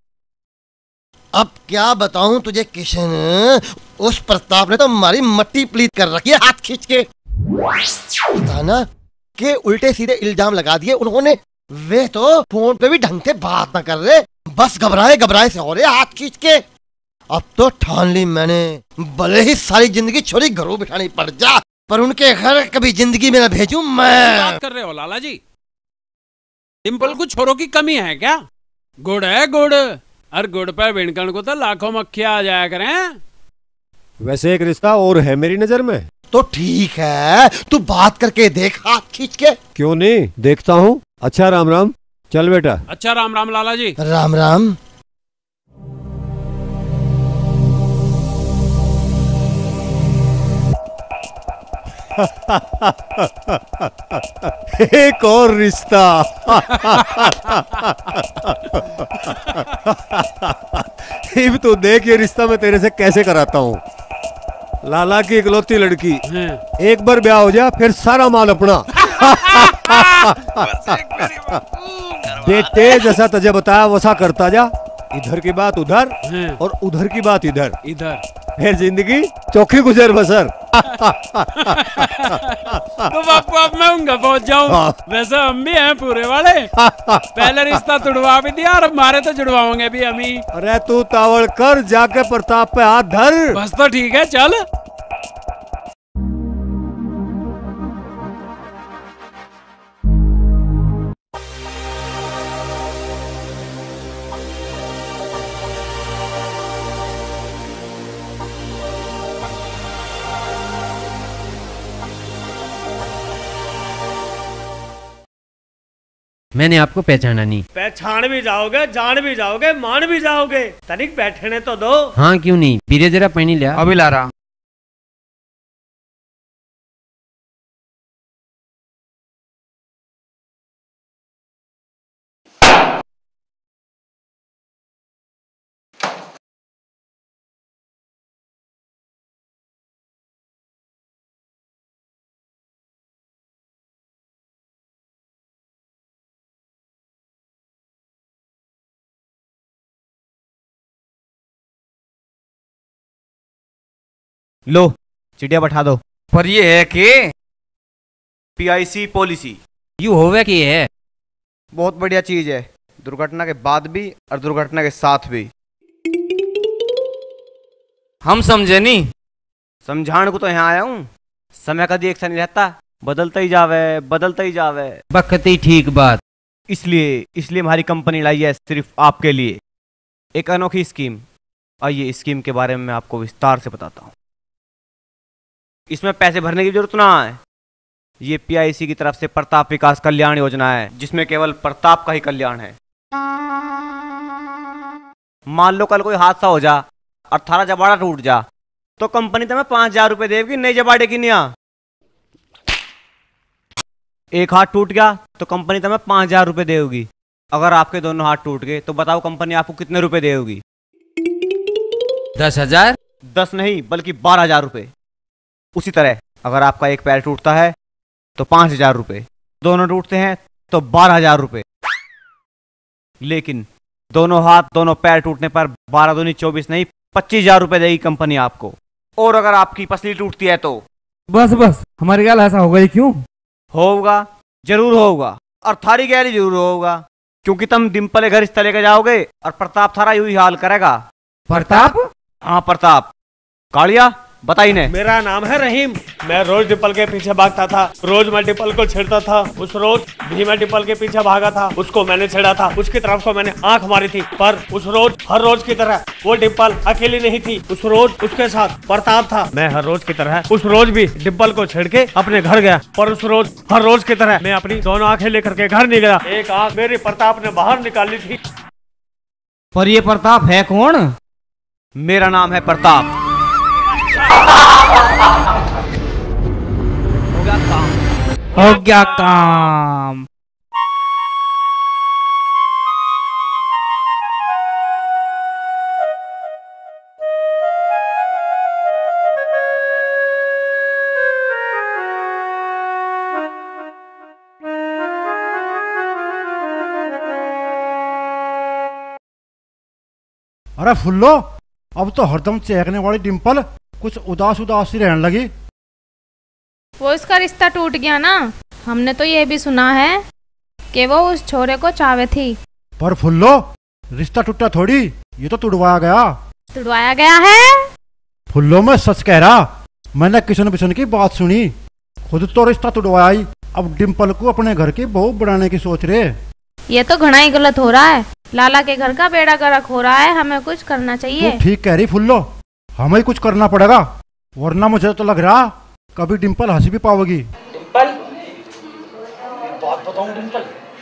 अब क्या बताऊं तुझे किशन, उस प्रताप ने तो हमारी मट्टी प्लीत कर रखी है हाथ खींच के। पता ना के उल्टे सीधे इल्जाम लगा दिए उन्होंने। वे तो फोन पे भी ढंग से बात ना कर रहे, बस घबराए घबराए से हो रहे हाथ खींच के। अब तो ठान ली मैंने, भले ही सारी जिंदगी छोरी घरों बिठानी पड़ जा, पर उनके घर कभी जिंदगी में न भेजूं मैं। बात कर रहे हो लाला जी? डिम्पल को छोरों की कमी है क्या? गुड़ है गुड़, और गुड़ पे बिनकण को तो लाखों मक्खियां आ जाया करें। वैसे एक रिश्ता और है मेरी नजर में। तो ठीक है, तू बात करके देख हाथ खींच के। क्यों नहीं, देखता हूँ। अच्छा राम राम। चल बेटा। अच्छा राम राम लाला जी। राम राम। एक और रिश्ता। अब तो देख ये रिश्ता मैं तेरे से कैसे कराता हूँ। लाला की इकलौती लड़की, एक बार ब्याह हो जा फिर सारा माल अपना। बेटे जैसा तुझे बताया वैसा करता जा। इधर की बात उधर और उधर की बात इधर। फिर जिंदगी चौखी गुजर बसर। तो बापू अब मैं उनका पहुंच जाऊं। वैसे हम भी हैं पूरे वाले। पहले रिश्ता तुड़वा भी दिया और हमारे तो जुड़वाओगे भी हम ही। अरे तू तावड़ कर, जाके प्रताप पे हाथ धर। बस तो ठीक है, चल। मैंने आपको पहचाना नहीं। पहचान भी जाओगे, जान भी जाओगे, मान भी जाओगे। तनिक बैठने तो दो। हाँ क्यों नहीं, पीरे जरा पानी लिया। अभी ला रहा। लो चिड़िया बैठा दो। पर ये है कि PIC पॉलिसी यू होवे कि है बहुत बढ़िया चीज है, दुर्घटना के बाद भी और दुर्घटना के साथ भी। हम समझे नहीं। समझाने को तो यहाँ आया हूँ। समय कभी एक सा नहीं रहता, बदलता ही जावे, बदलता ही जावे। बखती ठीक बात। इसलिए हमारी कंपनी लाई है सिर्फ आपके लिए एक अनोखी स्कीम। आइए इस स्कीम के बारे में मैं आपको विस्तार से बताता हूँ। इसमें पैसे भरने की जरूरत ना है। ये PIC की तरफ से प्रताप विकास कल्याण योजना है, जिसमें केवल प्रताप का ही कल्याण है। मान लो कल कोई हादसा हो जा और थारा जबाड़ा टूट जा, तो कंपनी तुम्हें 5,000 रुपए देगी नई जबाड़े की निया। एक हाथ टूट गया तो कंपनी तुम्हें 5,000 रुपए देगी। अगर आपके दोनों हाथ टूट गए तो बताओ कंपनी आपको कितने रुपए देगी? 10,000? 10 नहीं बल्कि 12,000 रुपए। उसी तरह अगर आपका एक पैर टूटता है तो 5,000 रुपए, दोनों टूटते हैं तो 12,000 रुपए। लेकिन दोनों हाथ दोनों पैर टूटने पर 12 दूनी 24 नहीं 25,000 रुपए देगी कंपनी आपको। और अगर आपकी पसली टूटती है तो बस हमारे ख्याल ऐसा होगा ही क्यों? होगा, जरूर होगा। और थारी गैली जरूर होगा, क्योंकि तुम डिम्पल घर इस तरह के जाओगे और प्रताप थारा यू ही हाल करेगा। प्रताप? हाँ प्रताप। कालिया बताइए ने। मेरा नाम है रहीम। मैं रोज डिम्पल के पीछे भागता था। रोज मैं डिम्पल को छेड़ता था। उस रोज भी मैं डिम्पल के पीछे भागा था। उसको मैंने छेड़ा था। उसकी तरफ को मैंने आंख मारी थी। पर उस रोज हर रोज की तरह वो डिम्पल अकेली नहीं थी। उस रोज उसके साथ प्रताप था। मैं हर रोज की तरह उस रोज भी डिम्पल को छेड़ के अपने घर गया। पर उस रोज हर रोज की तरह मैं अपनी दोनों आंखें लेकर के घर नहीं गया। एक आंख मेरी प्रताप ने बाहर निकाली थी। पर ये प्रताप है कौन? मेरा नाम है प्रताप। हो गया काम। अरे फुल्लो, अब तो हरदम चहकने वाली डिम्पल कुछ उदास उदास सी रहने लगी। वो उसका रिश्ता टूट गया ना। हमने तो ये भी सुना है कि वो उस छोरे को चावे थी। पर फुल्लो, रिश्ता टूटा थोड़ी, ये तो तुड़वाया गया। तुड़वाया गया है? फुल्लो मैं सच कह रहा। मैंने किशन बिशन की बात सुनी। खुद तो रिश्ता तुड़वाया ही, अब डिम्पल को अपने घर की बहू बनाने की सोच रहे। ये तो घना ही गलत हो रहा है। लाला के घर का बेड़ा गर्क हो रहा है, हमें कुछ करना चाहिए। तू ठीक कह रही फुल्लो, हमें कुछ करना पड़ेगा, वरना मुझे तो लग रहा कभी डिम्पल हंसी भी पाओगी। डिम्पल, बात बताऊं डिम्पल,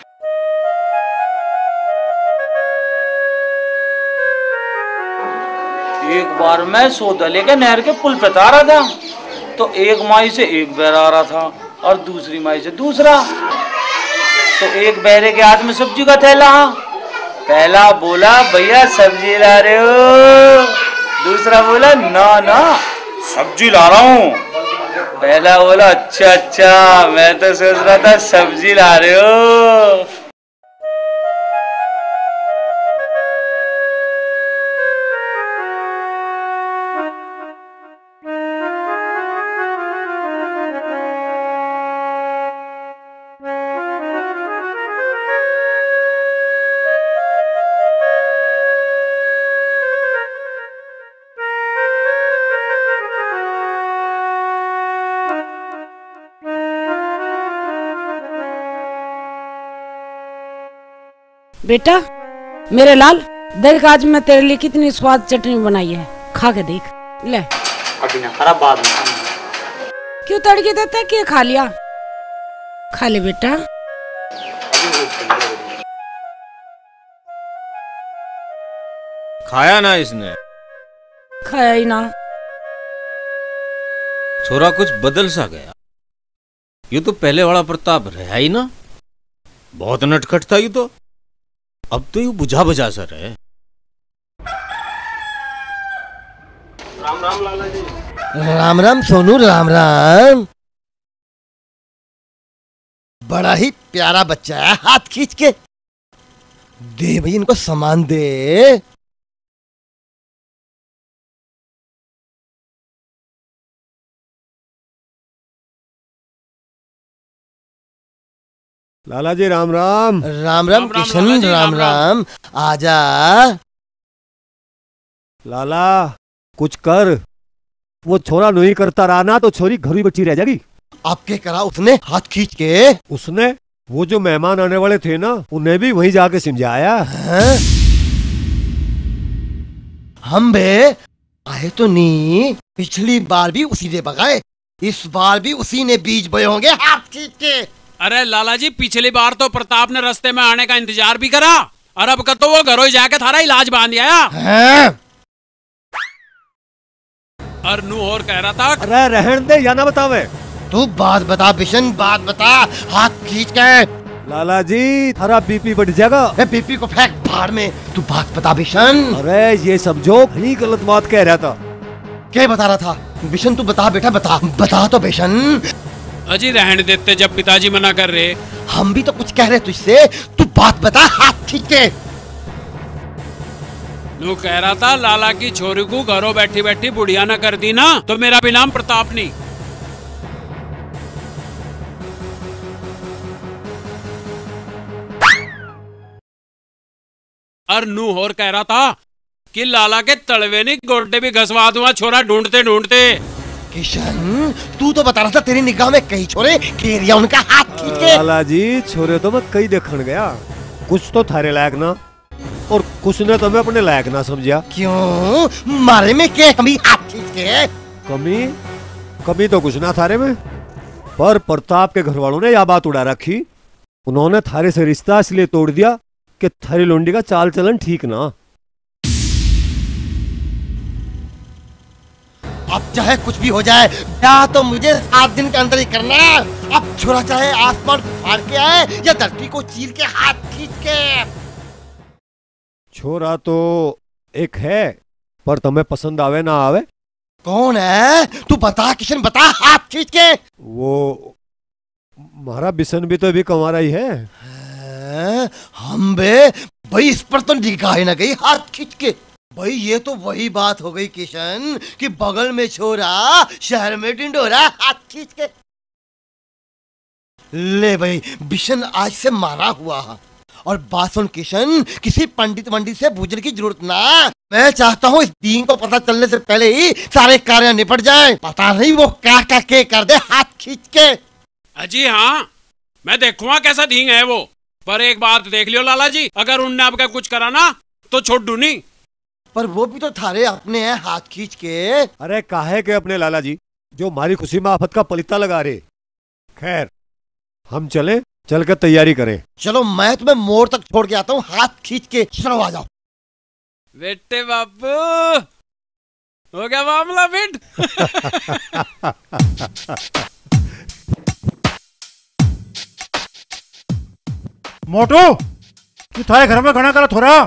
एक बार मैं सौदले के नहर के पुल पे आ रहा था, तो एक माई से एक बैर आ रहा था और दूसरी माई से दूसरा। तो एक बहरे के हाथ में सब्जी का थैला, पहला बोला भैया सब्जी ला रहे हो, दूसरा बोला ना ना सब्जी ला रहा हूँ। पहला बोला अच्छा अच्छा, मैं तो सोच रहा था सब्जी ला रहे हो। बेटा मेरे लाल, देख आज मैं तेरे लिए कितनी स्वाद चटनी बनाई है, खा के देख। ले अभी ना खराब बाद में। क्यों तड़के देते कि खा लिया? खा ले बेटा। खाया ना इसने? खाया ही ना। छोरा कुछ बदल सा गया। ये तो पहले वाला प्रताप रहा ही ना, बहुत नटखट था ये तो, अब तो यू बुझा बुझा सा रहे। राम राम लाला जी। राम राम सोनू, राम राम। बड़ा ही प्यारा बच्चा है, हाथ खींच के दे भाई, इनको सामान दे। लाला जी राम राम। राम राम किशन, राम राम। आजा लाला, कुछ कर, वो छोरा नहीं करता रहा ना तो छोरी घर ही बची रह जाएगी। अब क्या करा उसने हाथ खींच के? उसने वो जो मेहमान आने वाले थे ना, उन्हें भी वहीं जाके समझाया। हम बे आए तो नहीं, पिछली बार भी उसी ने भगाए, इस बार भी उसी ने बीज बोए होंगे हाथ खींच के। अरे लाला जी, पिछली बार तो प्रताप ने रास्ते में आने का इंतजार भी करा, और अब का तो वो घरों जाके थारा इलाज बांध आया। और नू और कह रहा था, अरे रहन दे या ना बतावे। तू बात बता बिशन, बात बता, हाथ खींच के। लाला जी थारा बीपी बढ़ जाएगा। बीपी को फेंक भाड़ में, तू बात बता बिशन। अरे ये समझो बड़ी गलत बात कह रहा था। क्या बता रहा था बिशन? तू बता बेटा, बता बता तो बिशन। अजी रहने देते जब पिताजी मना कर रहे। हम भी तो कुछ कह रहे तुझसे, तू बात बता हाथ खींच के। नू कह रहा था लाला की छोरी को घरों बैठी बैठी बुढ़िया न कर दी ना तो मेरा भी नाम प्रताप नहीं। और नू और कह रहा था कि लाला के तलवे नहीं गोड्डे भी घसवा दूंगा छोरा ढूंढते ढूंढते। किशन तू तो बता रहा था तेरी निगाह में कई छोरे घेरिया उनका हाथ खींच के। लाला जी छोरे तो मैं कई देखने गया, कुछ तो थारे लायक ना और कुछ ने तो मैं अपने लायक ना समझा। क्यों मारे में क्या कमी हाथ खींच के? कमी तो कुछ ना थारे में, पर प्रताप के घर वालों ने यह बात उड़ा रखी, उन्होंने थारे से रिश्ता इसलिए तोड़ दिया कि थारी लोंडी का चाल चलन ठीक ना। अब चाहे कुछ भी हो जाए, क्या तो मुझे 7 दिन के अंदर ही करना है। अब छोरा चाहे आसमान को फाड़ के आए या धरती को चीर के हाथ खींच के। छोरा तो एक है, पर तुम्हें पसंद आवे ना आवे। कौन है तू बता किशन, बता हाथ खींच के। वो हमारा बिशन भी तो अभी कमारा ही है। हम बे भाई इस पर तो निगाह न गई हाथ खींच के। भाई ये तो वही बात हो गई किशन कि बगल में छोरा शहर में ढिंढोरा हाथ खींच के। ले भाई बिशन आज से मारा हुआ है। और बात सुन किशन, किसी पंडित वंडित से पूछने की जरूरत ना। मैं चाहता हूँ इस दीन को पता चलने से पहले ही सारे कार्य निपट जाए। पता नहीं वो क्या क्या के कर दे हाथ खींच के। अजी हाँ, मैं देखूंगा कैसा दींग है वो। पर एक बात देख लियो लाला जी, अगर उनने आपका कुछ करा ना तो छोड़ दू नहीं। पर वो भी तो थारे अपने हैं, हाथ खींच के। अरे काहे के अपने लाला जी, जो हमारी खुशी में आफत का पलीता लगा रहे। खैर हम चले, चल कर तैयारी करें। चलो मैं तुम्हें मोड़ तक छोड़ के आता हूँ, हाथ खींच के। चलो आ जाओ। बेटे बाबू, हो गया मामला फिट। मोटू तू थारे घर में घना कर थोड़ा।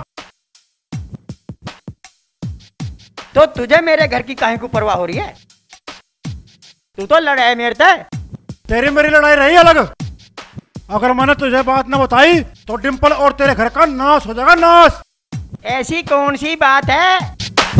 तो तुझे मेरे घर की काहे को परवाह हो रही है? तू तो लड़ाई मेरे से। तेरी मेरी लड़ाई रही अलग। अगर मैंने तुझे बात न बताई तो डिम्पल और तेरे घर का नाश हो जाएगा, नाश। ऐसी कौन सी बात है?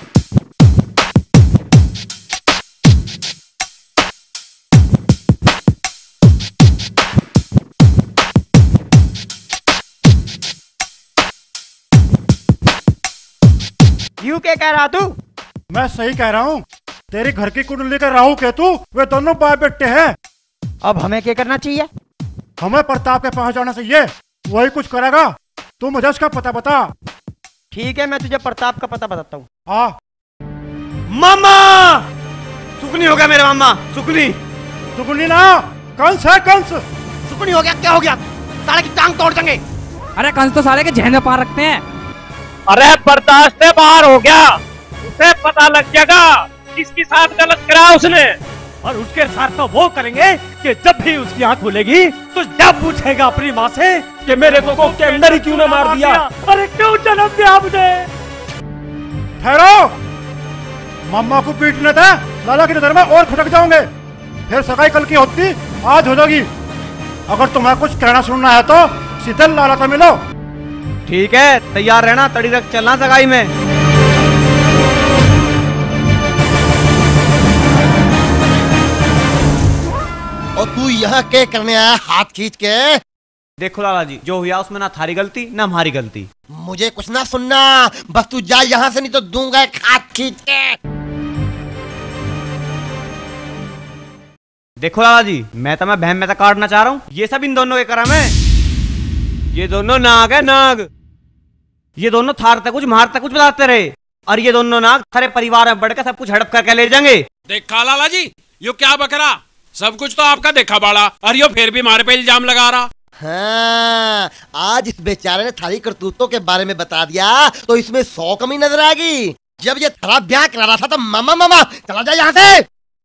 यूं क्या कह रहा तू? मैं सही कह रहा हूँ। तेरी घर की कुंडली के राहु केतु वे दोनों बाप बेटे हैं। अब हमें क्या करना चाहिए? हमें प्रताप के पास जाना चाहिए, वही कुछ करेगा। तू मुझे उसका पता बता। ठीक है, मैं तुझे प्रताप का पता बताता हूँ। हाँ। मामा सुकनी हो गया मेरे मामा, सुकनी। सुकनी ना, कंस है कंस। सुकनी हो गया? क्या हो गया? साले की टांग तोड़ देंगे। अरे कंस तो साले के जहन में पार रखते हैं। अरे बर्दाश्त से बाहर हो गया, उसे पता लग जाएगा किसके साथ गलत करा उसने। और उसके साथ तो वो करेंगे कि जब भी उसकी आंख खुलेगी तो जब पूछेगा अपनी माँ से कि मेरे को के अंदर ही क्यों न मार दिया, अरे क्यों जन्म दिया मुझे। ठहरो, मम्मा को पीटने थे, लाला की नजर में और खटक जाओगे। फिर सगाई कल की होती आज हो जाएगी। अगर तुम्हें कुछ कहना सुनना है तो सीधे लाला से मिलो। ठीक है, तैयार रहना, तड़ी तक चलना सगाई में। और तू यहाँ क्या करने आया हाथ खींच के? देखो लाला जी, जो हुआ उसमें ना थारी गलती ना हमारी गलती। मुझे कुछ ना सुनना, बस तू जा यहाँ से, नहीं तो दूंगा एक हाथ खींच के। देखो लाला जी, मैं तुम्हें बहम में तक काटना चाह रहा हूँ। ये सब इन दोनों के करम है। ये दोनों नाग है, नाग। ये दोनों थार तक कुछ मार तक कुछ बताते रहे, और ये दोनों नाग थारे परिवार में बढ़कर सब कुछ हड़प करके ले जाएंगे। देखा लाला जी, यो क्या बकरा, सब कुछ तो आपका देखा बाड़ा, और यो फिर भी हमारे पे इल्जाम लगा रहा। हाँ, आज इस बेचारे ने थारी करतूतों के बारे में बता दिया तो इसमें 100 कमी नजर आ गई। जब ये थारा ब्याह करा रहा था तो मामा मामा चला जा यहाँ से।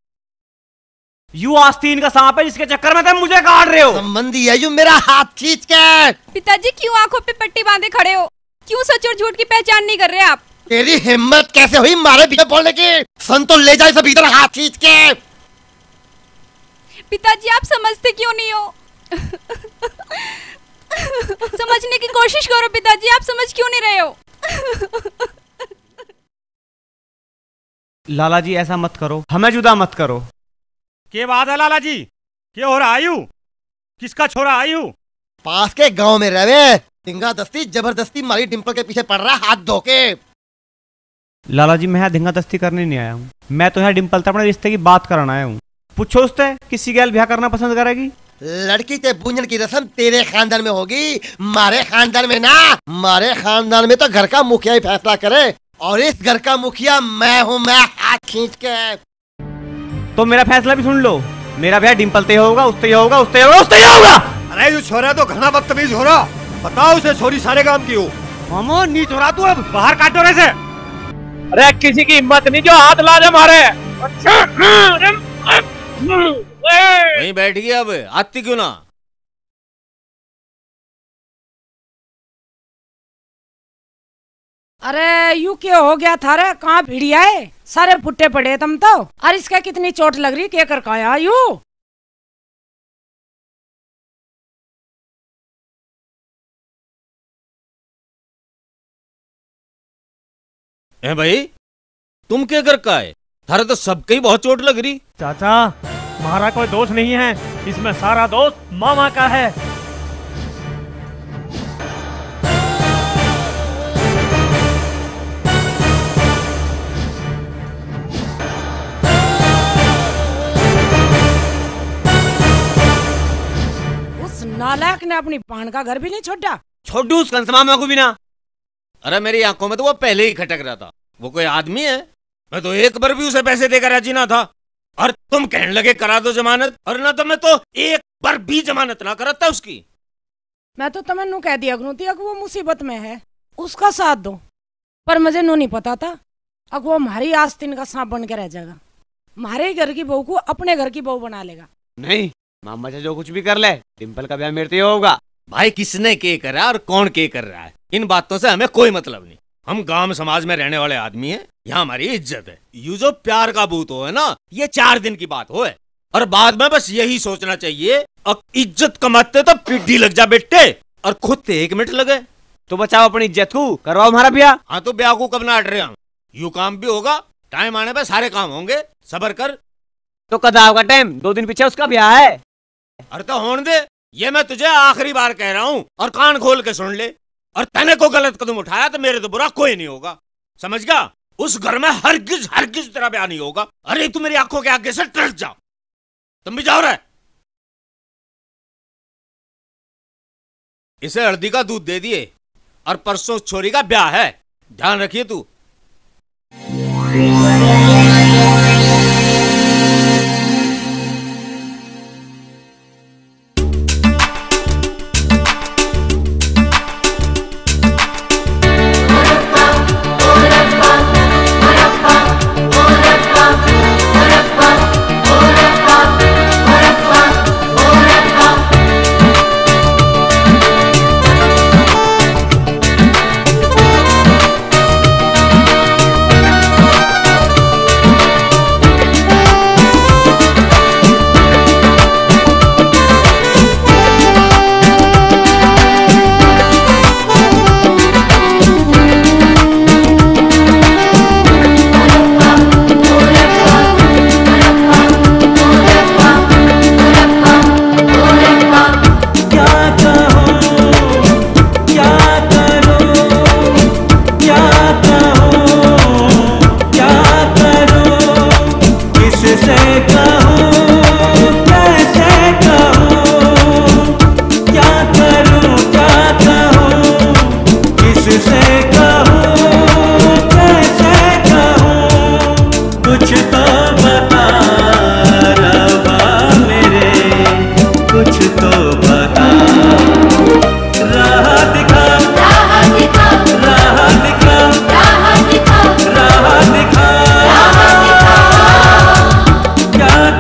यू आस्तीन का सांप है जिसके चक्कर में तुम मुझे काट रहे हो। संबंधी है यू मेरा हाथ खींच के। पिताजी क्यों आंखों पे पट्टी बांधे खड़े हो? क्यों सच और झूठ की पहचान नहीं कर रहे आप? तेरी हिम्मत कैसे हुई मारे पीछे बोलने की? सन तो ले जाए सब इधर हाथ खींच के। पिताजी आप समझते क्यों नहीं हो? समझने की कोशिश करो पिताजी, आप समझ क्यों नहीं रहे हो? लाला जी ऐसा मत करो, हमें जुदा मत करो। के बात है लाला जी, क्या हो रहा आयु? किसका छोरा आयु? पास के गांव में रहे, धिंगा दस्ती जबरदस्ती मारी डिम्पल के पीछे पड़ रहा हाथ धो के। लाला जी मैं यहाँ धिंगा दस्ती करने नहीं आया हूँ, मैं तो यहाँ डिम्पल से अपने रिश्ते की बात कराना आया हूँ। पूछो उससे किसी गैल ब्याह करना पसंद करेगी। लड़की के पूजन की रस्म तेरे खानदान में होगी, मारे खानदान में ना। मारे खानदान में तो घर का मुखिया ही फैसला करे, और इस घर का मुखिया मैं हूँ, मैं हाथ खींच के। तो मेरा फैसला भी सुन लो, मेरा ब्याह डिम्पल से होगा, उससे होगा, उससे होगा, उससे होगा। अरे जो छोरा तो घना बदतमीज हो रहा, बताओ उसे छोरी सारे काम की हो। मामो नीच हो रहा तू, अब बाहर काटो रहे से। अरे किसी की हिम्मत नहीं जो हाथ ला दे मारे। वहीं बैठ गया, अब आती क्यों ना? अरे यू क्या हो गया था रे? कहाँ भिड़िया है? सारे फुट्टे पड़े तुम तो। अरे इसका कितनी चोट लग रही, क्या कर काया यू? है भाई, तुम क्या कर का है? थारे तो सबके ही बहुत चोट लग रही। चाचा हमारा कोई दोष नहीं है, इसमें सारा दोष मामा का है। नालायक ने अपनी पान का घर भी नहीं छोड़ा। छोड़ू उस कंसमा को भी ना। अरे मेरी आंखों में तो वो पहले ही खटक रहा था। वो कोई आदमी है? मैं तो एक बार भी उसे पैसे देकर राजी ना था। और तुम कहने लगे करा दो जमानत, और ना तो मैं तो एक बार भी जमानत ना कराता उसकी। मैं तो तुम्हें नू कह दिया करूँ थी कि वो मुसीबत में है, उसका साथ दो। पर मुझे नू नहीं पता था अब वो हमारी आस्तीन का सांप बन के रह जाएगा, हमारे घर की बहू को अपने घर की बहू बना लेगा। नहीं, मामा से जो कुछ भी कर ले, डिम्पल का ब्याह मेरे से होगा। भाई किसने के करा और कौन के कर रहा है, इन बातों से हमें कोई मतलब नहीं। हम गांव समाज में रहने वाले आदमी हैं, यहाँ हमारी इज्जत है। यू जो प्यार का भूत हो है ना, ये 4 दिन की बात हो है, और बाद में बस यही सोचना चाहिए अब इज्जत कमाते तो पिड्डी लग जा बेटे, और खुद 1 मिनट लगे तो बचाओ अपनी इज्जत को, करवाओ हमारा ब्याह। हाँ तो ब्याह को कब ना अट रहे हम, यू काम भी होगा, टाइम आने पे सारे काम होंगे, सबर कर। तो कदाव का टाइम 2 दिन पीछे उसका ब्याह है। अरे तो होने दे, ये मैं तुझे आखिरी बार कह रहा हूँ, और कान खोल के सुन ले। और तने को गलत कदम उठाया तो मेरे तो बुरा कोई नहीं होगा, समझ गया? उस घर में हरगिज हरगिज तेरा ब्याह नहीं होगा। अरे तू मेरी आंखों के आगे से टल जाओ, तुम भी जाओ रे। इसे हल्दी का दूध दे दिए और परसों छोरी का ब्याह है, ध्यान रखिए तू। क्या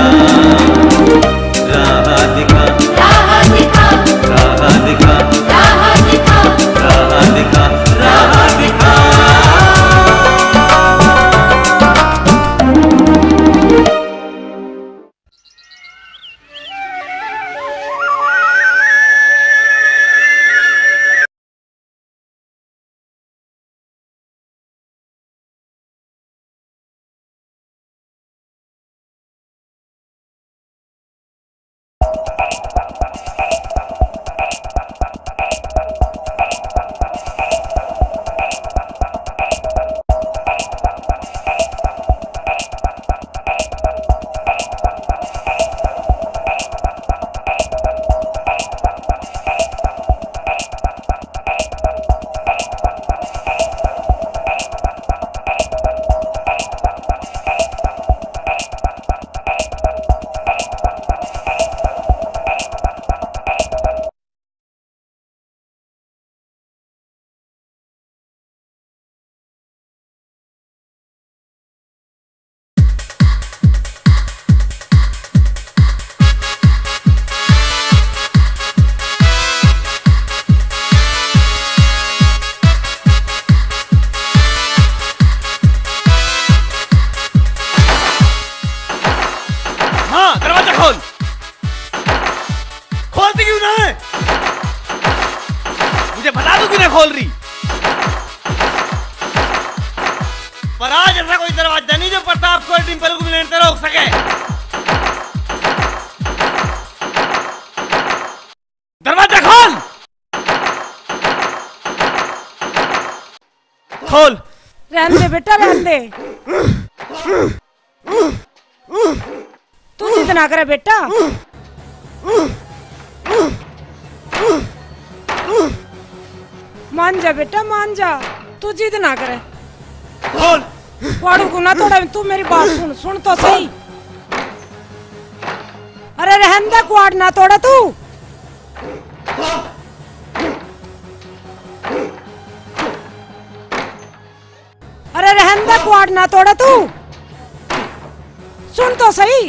राह दिखा, राह दिखा, राह दिखा, राह दिखा, राह दिखा, राह दिखा। खोल रही। पर आज ऐसा कोई दरवाजा नहीं जो प्रताप को डिंपल को मिलने से रोक सके। दरवाजा खोल। खोल। रहने दे बेटा, रहने दे। तू जिद ना करे बेटा। मान जा बेटा, मान जा। तू जिद ना करे। खोल। वाड़ू को ना तोड़ा। तू मेरी बात सुन, सुन तो सही। अरे रहने दे, क्वाड ना तोड़ा तू। अरे रहने दे, क्वाड ना तोड़ा तू। सुन तो सही।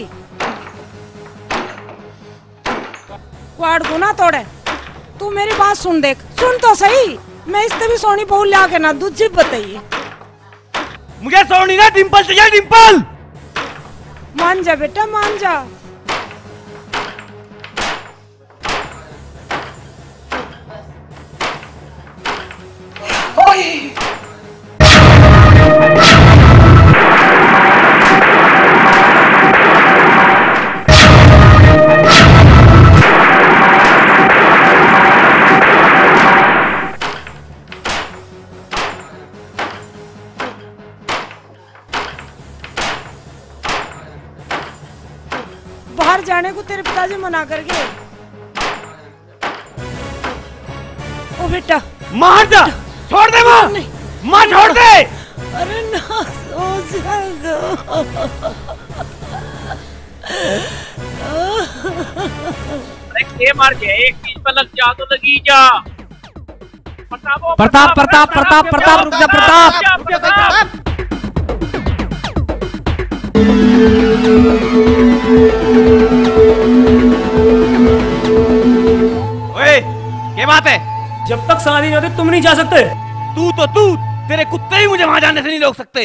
क्वाड को ना तोड़े। तू मेरी बात सुन, देख, सुन तो सही। मैं इससे भी सोनी बहू ला के ना दूध जिप बताइए। मुझे सोनी ना डिंपल चाहिए, डिंपल। मान जा बेटा, मान जा। बाहर जाने को तेरे पिताजी मना कर गए। ओ बेटा, मार जा। छोड़ दे माँ। माँ छोड़ दे। अरे ना, सो जाएगा। अरे के मार के एक चीज पर लग जा तो लगी जा। प्रताप प्रताप प्रताप प्रताप रुक जा। प्रताप ओए, क्या बात है? जब तक शादी नहीं होती तुम नहीं जा सकते। तू तेरे कुत्ते ही मुझे वहां जाने से नहीं रोक सकते।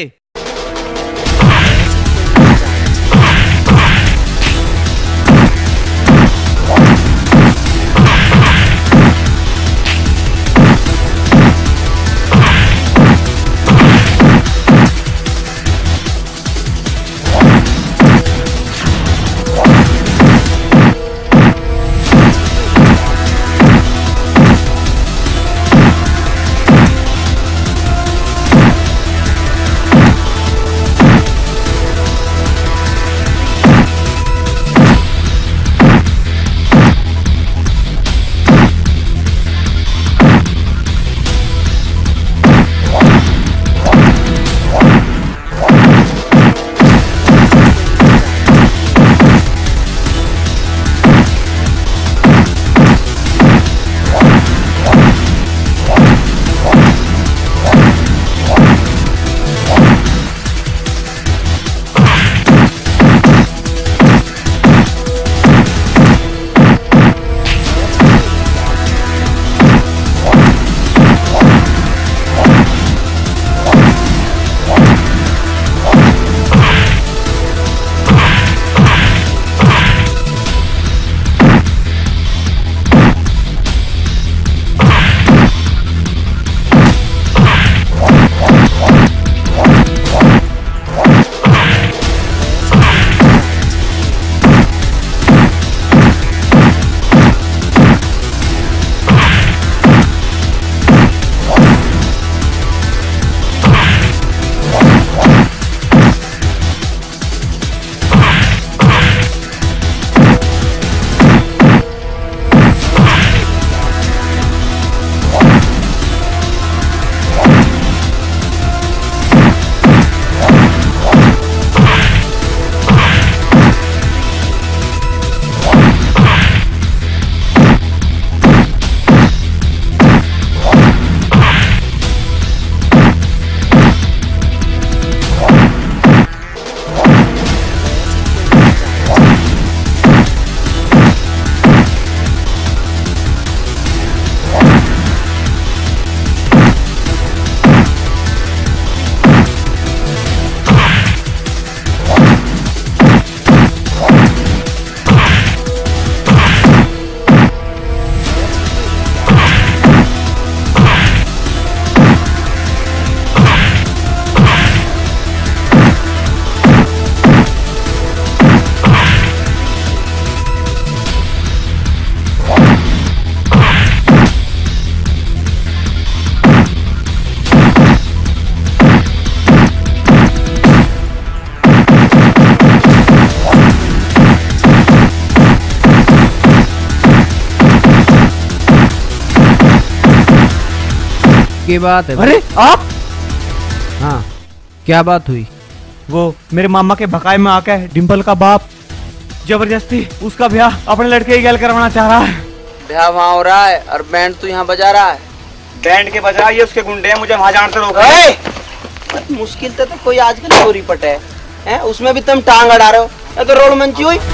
पक्की बात है। अरे आप? हाँ, क्या बात हुई? वो मेरे मामा के भकाई में आके डिम्पल का बाप जबरदस्ती उसका ब्याह अपने लड़के की गैल करवाना चाह रहा है। ब्याह वहाँ हो रहा है और बैंड तो यहाँ बजा रहा है। बैंड के बजा ये उसके गुंडे हैं, मुझे वहाँ जानते रोक। मुश्किल तो कोई आजकल चोरी पटे है, उसमें भी तुम टांग अड़ा रहे हो। ये तो रोड मंची हुई।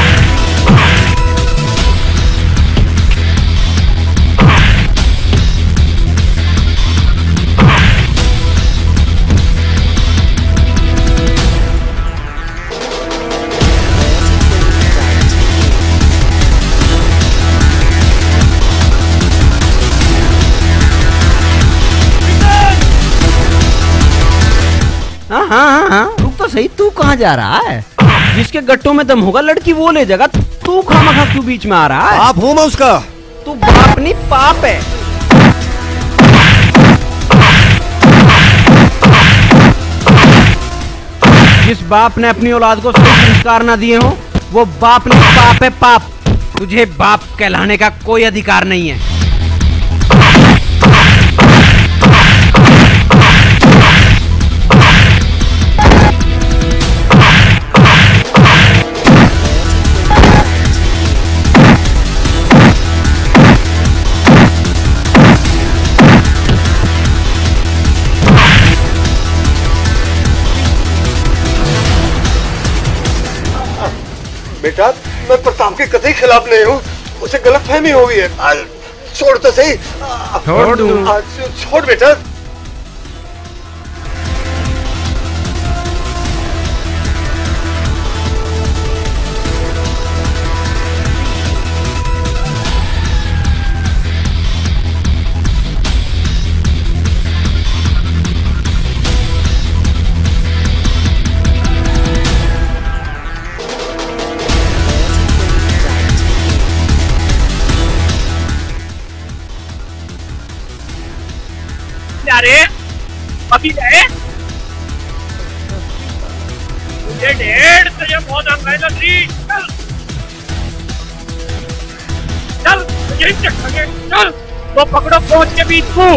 हाँ, रुक तो सही, तू कहाँ जा रहा है? जिसके गट्टों में दम होगा लड़की वो ले जाएगा, तू खामखा क्यों बीच में आ रहा है? आप हूँ मैं उसका। तू बाप नहीं पाप है। जिस बाप ने अपनी औलाद को सही संस्कार ना दिए हो वो बाप नहीं पाप है, पाप। तुझे बाप कहलाने का कोई अधिकार नहीं है। बेटा, मैं प्रताप के कतई खिलाफ नहीं हूँ, उसे गलतफहमी हो गई है। छोड़ तो सही। छोड़ दूँ। छोड़ बेटा। अरे अभी गए मुझे डेढ़ तुझे बहुत अंगाई लग रही। चल चल यही चखेंगे। चल वो पकड़ो पहुंच के बीच को।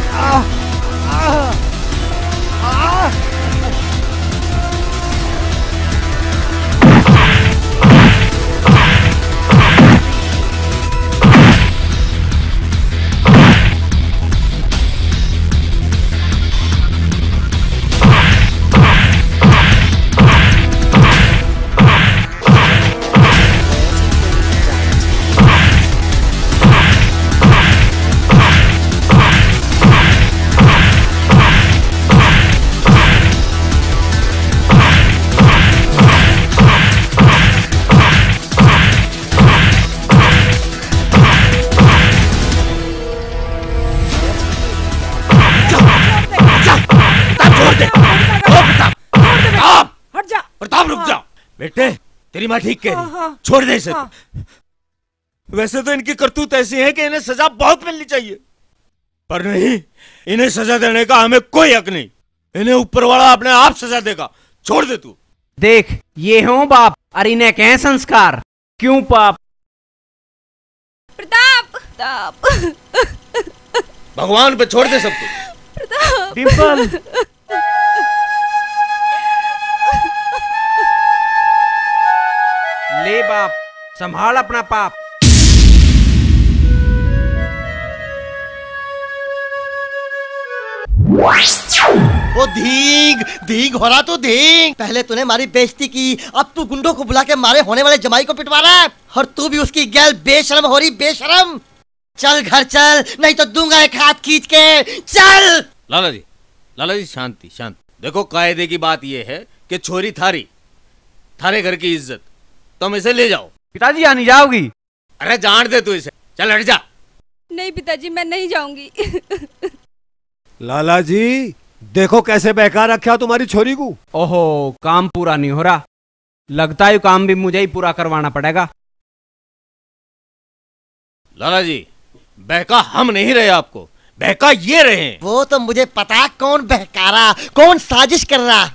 प्रताप रुक जा। बेटे तेरी माँ ठीक कह रही, छोड़ दे इसे। वैसे तो इनकी करतूत ऐसी है कि इन्हें सजा बहुत मिलनी चाहिए, पर नहीं, इन्हें सजा देने का हमें कोई हक नहीं। इन्हें ऊपर वाला अपने आप सजा देगा। छोड़ दे तू। देख ये हो बाप और इन्हें कहें संस्कार। क्यों पाप? प्रताप भगवान पे छोड़ दे सब कुछ। डिम्पल ले बाप, संभाल अपना पाप। वो धींग धींग हो रहा तो धींग। पहले तूने मारी बेइज्जती की, अब तू गुंडों को बुला के मारे होने वाले जमाई को पिटवा रहा है। और तू भी उसकी गैल बेशरम हो रही, बेशरम। चल घर चल, नहीं तो दूंगा एक हाथ खींच के। चल। लाला जी शांति शांति। देखो कायदे की बात यह है कि छोरी थारे घर की इज्जत, तुम इसे ले जाओ। पिताजी यहाँ नहीं जाओगी? अरे जान दे तू इसे, चल हट जा। नहीं पिताजी मैं नहीं जाऊंगी। लाला जी देखो कैसे बहका रखा तुम्हारी छोरी को। ओहो काम पूरा नहीं हो रहा, लगता है काम भी मुझे ही पूरा करवाना पड़ेगा। लाला जी बहका हम नहीं रहे आपको, बहका ये रहे। वो तो मुझे पता कौन बहका रहा, कौन साजिश कर रहा।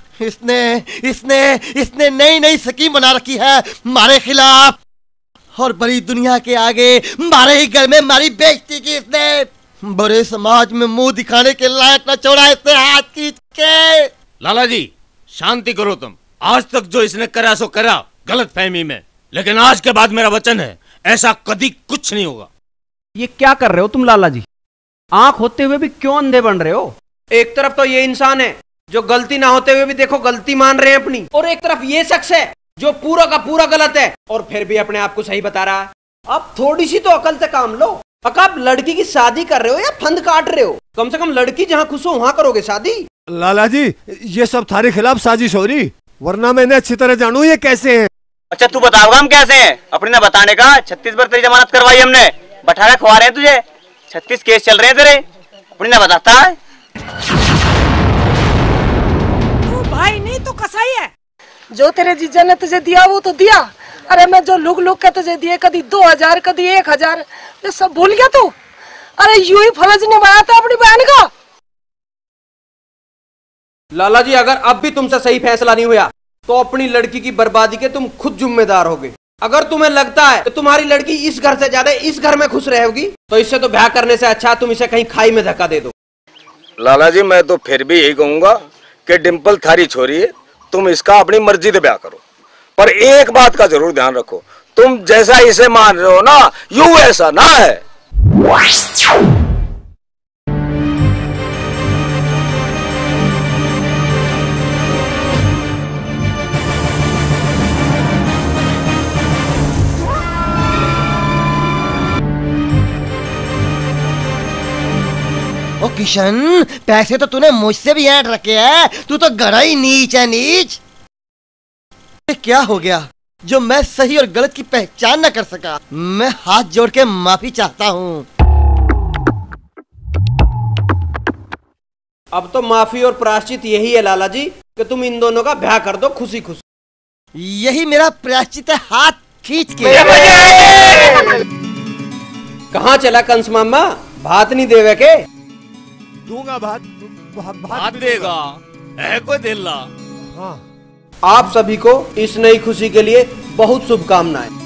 इसने नई नई स्कीम बना रखी है हमारे खिलाफ, और बड़ी दुनिया के आगे हमारे ही घर में हमारी बेइज्जती की इसने। बड़े समाज में मुंह दिखाने के लायक न छोड़ा इसने हाथ खींच के। लाला जी शांति करो तुम। आज तक जो इसने करा सो करा गलत फहमी में, लेकिन आज के बाद मेरा वचन है ऐसा कभी कुछ नहीं होगा। ये क्या कर रहे हो तुम लाला जी? आंख होते हुए भी क्यों अंधे बन रहे हो? एक तरफ तो ये इंसान है जो गलती ना होते हुए भी देखो गलती मान रहे हैं अपनी, और एक तरफ ये शख्स है जो पूरा का पूरा गलत है और फिर भी अपने आप को सही बता रहा है। अब थोड़ी सी तो अकल से काम लो। अगर आप लड़की की शादी कर रहे हो या फंद काट रहे हो, कम से कम लड़की जहाँ खुश हो वहाँ करोगे शादी। लाला जी ये सब थारे खिलाफ साजिश हो रही, वरना मैं इन्हें अच्छी तरह जानू ये कैसे हैं। अच्छा तू बताओगा हम कैसे हैं? अपने ना बताने का 36 बार तेरी जमानत करवाई हमने, बैठा खवा रहे हैं तुझे, 36 केस चल रहे हैं तेरे, अपनी ना बताता है। तू भाई नहीं तो कसाई है। जो तेरे जीजा ने तुझे दिया वो तो दिया। अरे मैं जो लुक लुक के तुझे दिए, कभी 2000 कभी 1000, ये सब भूल गया तू? अरे यूं ही फर्ज निभाया था अपनी बहन का। लाला जी अगर अब भी तुमसे सही फैसला नहीं हुआ तो अपनी लड़की की बर्बादी के तुम खुद जिम्मेदार होगे। अगर तुम्हें लगता है कि तुम्हारी लड़की इस घर से ज्यादा इस घर में खुश रहेगी तो इससे तो ब्याह करने से अच्छा तुम इसे कहीं खाई में धक्का दे दो। लाला जी मैं तो फिर भी यही कहूंगा कि डिम्पल थारी छोरी है, तुम इसका अपनी मर्जी से ब्याह करो, पर एक बात का जरूर ध्यान रखो, तुम जैसा इसे मान रहे हो ना यूं ऐसा ना है। ओ किशन, पैसे तो तूने मुझसे भी ऐड रखे हैं, तू तो गड़ा ही नीच है नीच। क्या हो गया जो मैं सही और गलत की पहचान न कर सका? मैं हाथ जोड़ के माफी चाहता हूँ। अब तो माफी और प्रायश्चित यही है लाला जी कि तुम इन दोनों का ब्याह कर दो खुशी खुशी। यही मेरा प्रायश्चित है, हाथ खींच के। कहाँ चला कंस मामा? भात नहीं देवे के? दूंगा भात देगा है कोई दिल्ला। आप सभी को इस नई खुशी के लिए बहुत शुभकामनाएं।